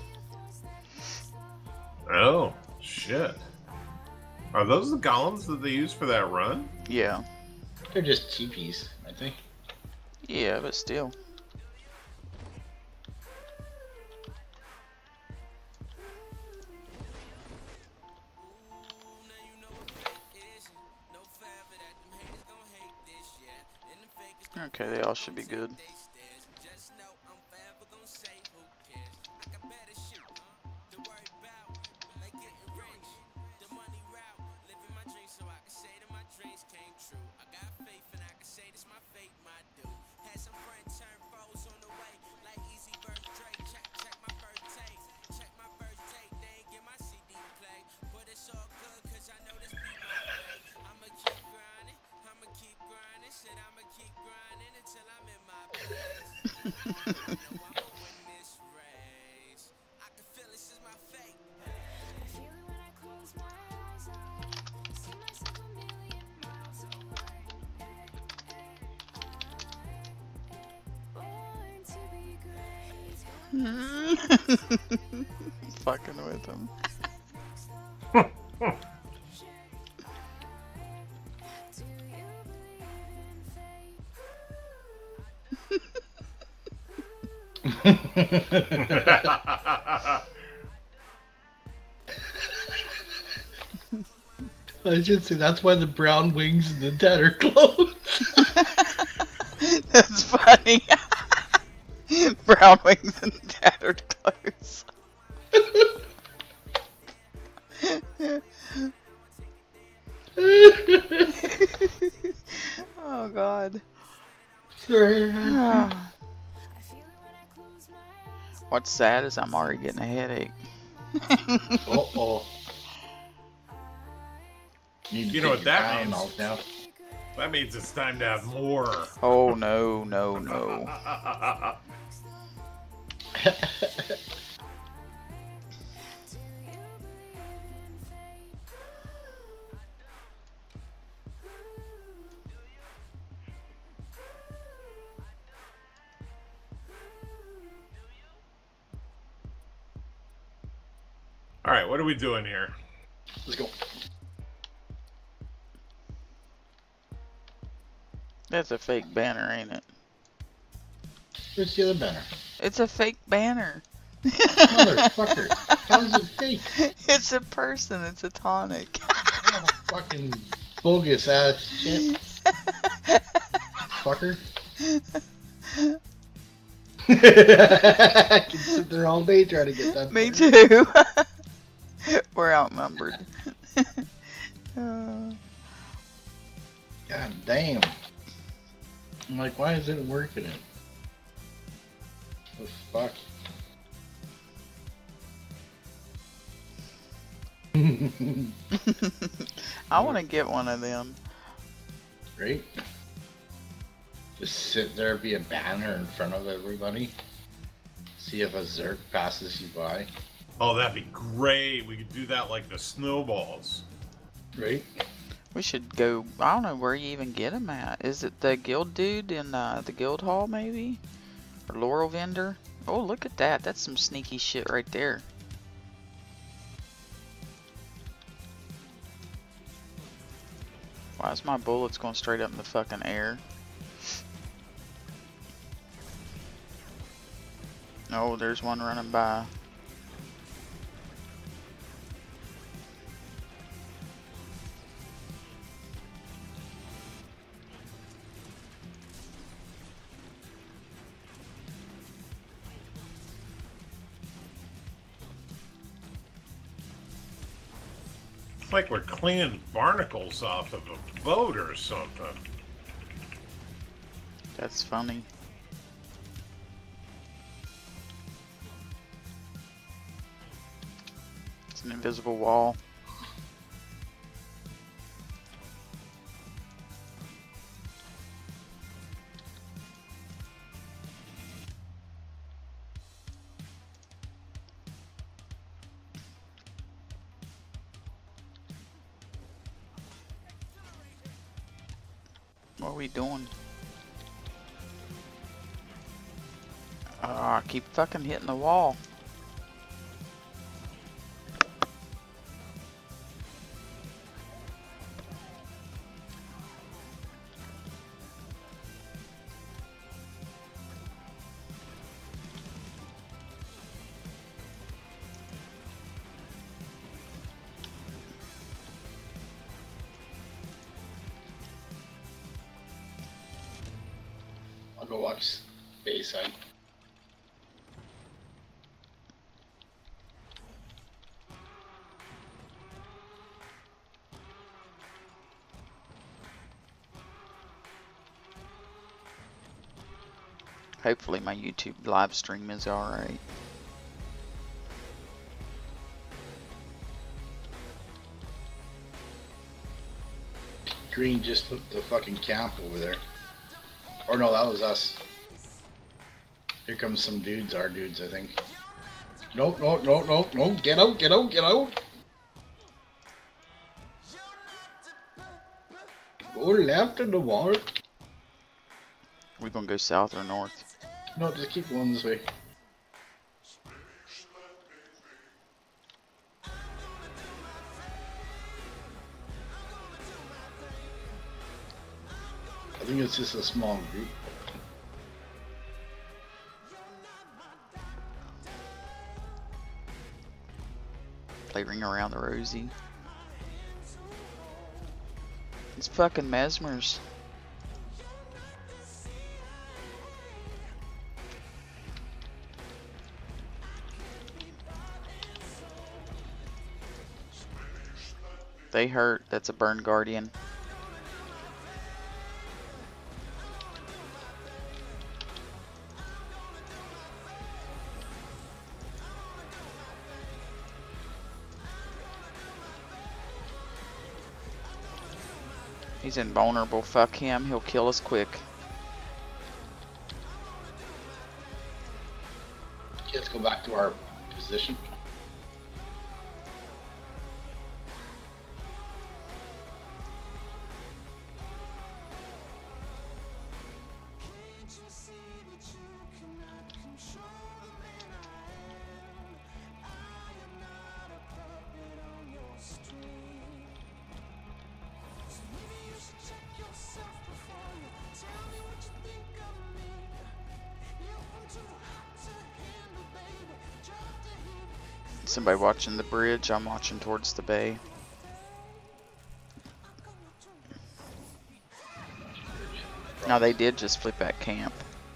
Oh, shit. Are those the golems that they use for that run? Yeah. They're just teepees, I think. Yeah, but still. Okay, they all should be good. Fucking with him. I should say that's why the brown wings and the tattered clothes. That's funny. Brown wings and tattered clothes. Oh god. What's sad is I'm already getting a headache. Uh oh. You know what that means? Now. That means it's time to have more. Oh no, no, no. Alright, what are we doing here? Let's go. That's a fake banner, ain't it? Where's the other banner? It's a fake banner. Motherfucker. How is it fake? It's a person. It's a tonic. Oh, fucking bogus ass shit. Fucker. I can sit there all day trying to get that. Me fucker. too. We're outnumbered. uh, God damn. I'm like, why is it working? What the fuck? I want to get one of them. Right? Just sit there, be a banner in front of everybody. See if a Zerk passes you by. Oh, that'd be great. We could do that like the snowballs. Right? We should go. I don't know where you even get them at. Is it the guild dude in uh, the guild hall, maybe? Or Laurel Vendor? Oh, look at that. That's some sneaky shit right there. Why is my bullets going straight up in the fucking air? Oh, there's one running by. It's like we're cleaning barnacles off of a boat or something. That's funny. It's an invisible wall. What are we doing? Ah, I keep fucking hitting the wall. I'll go watch Bayside. Hopefully my YouTube live stream is alright. Green just looked the fucking camp over there. Or no, that was us. Here comes some dudes, our dudes, I think. Nope, nope, nope, nope, nope. Get out, get out, get out. Go left in the water. We gonna go south or north? No, just keep going this way. I think it's just a small group. Play Ring Around the Rosie. It's fucking Mesmers. They hurt. That's a Burn Guardian. He's invulnerable. Fuck him. He'll kill us quick. Let's go back to our position. Somebody watching the bridge. I'm watching towards the bay. Now they did just flip that camp.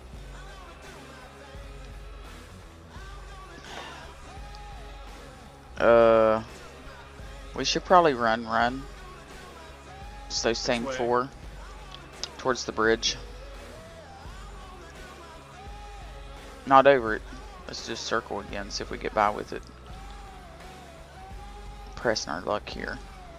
Uh, we should probably run, run. It's those same four towards the bridge. Not over it. Let's just circle again, see if we get by with it. Pressing our luck here.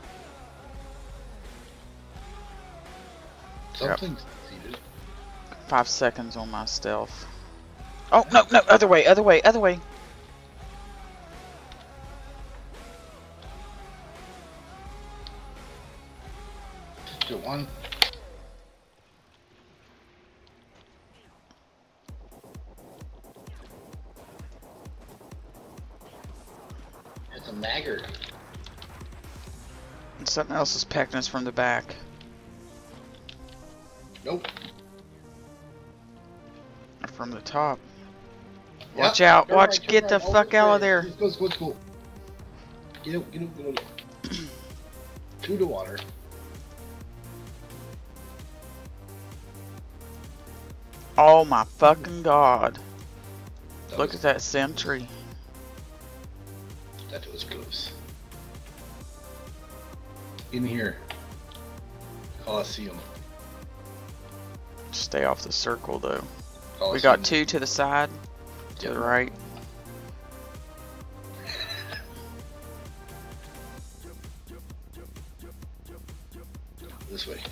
Something's seated. Five seconds on my stealth. Oh, no, no, other way, other way, other way. Get one. It's a magger. And something else is pecking us from the back. Nope. Or from the top. Yep. Watch out, Turn watch, right, turn get right. the All fuck this out way. of there. Let's go, let's go, let's go. Get out, get out, get out. To the water. Oh my fucking god. That Look was, at that sentry. That was close. In here. Coliseum. Stay off the circle though. Coliseum. We got two to the side, to Yep. the right. This way.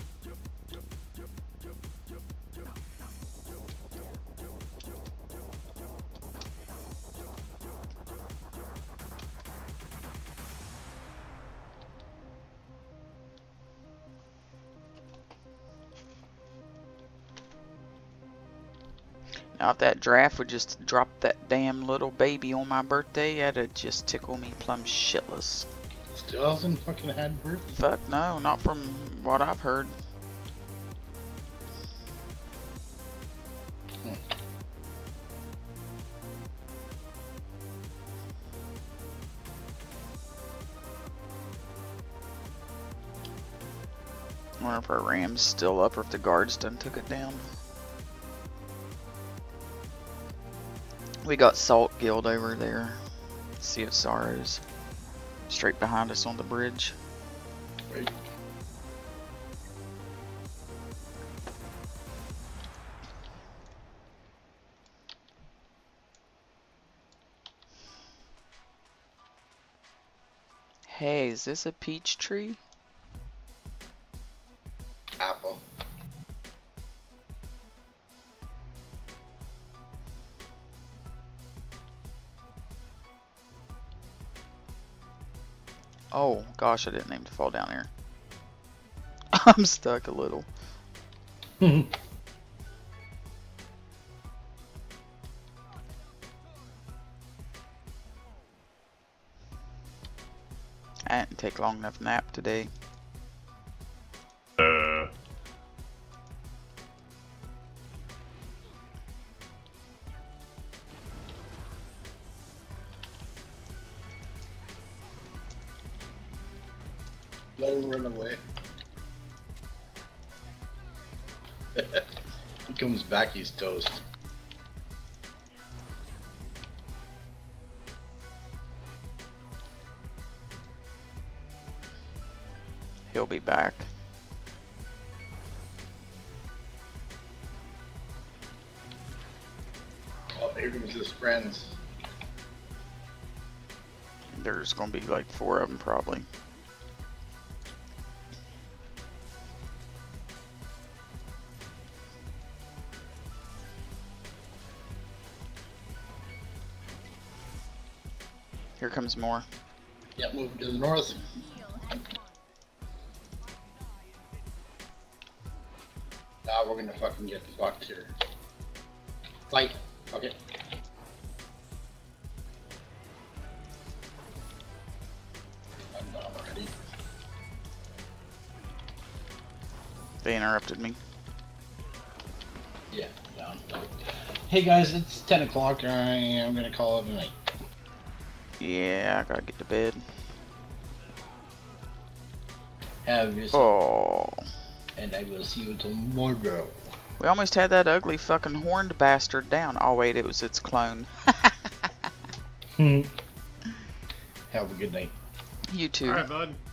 Now if that draft would just drop that damn little baby on my birthday, that'd just tickle me plumb shitless. Still hasn't fucking had birth. Fuck no, not from what I've heard. Hmm. I wonder if our ram's still up or if the guards done took it down. We got Salt Guild over there. Sea of Sorrows. Straight behind us on the bridge. Right. Hey, is this a peach tree? Apple. Oh, gosh, I didn't aim to fall down here. I'm stuck a little. I didn't take long enough nap today. Uh, Let him run away. He comes back, he's toast. He'll be back. Oh, here comes his friends. There's gonna be like four of them probably. Here comes more. Yeah, move to the north. Now we're gonna fucking get fucked here. Fight. Okay. I'm down already. They interrupted me. Yeah, down. Hey guys, it's ten o'clock. I am gonna call it a night. Yeah, I gotta get to bed. Have yourself. Oh. And I will see you tomorrow. We almost had that ugly fucking horned bastard down. Oh wait, it was its clone. Have a good night. You too. Alright, bud.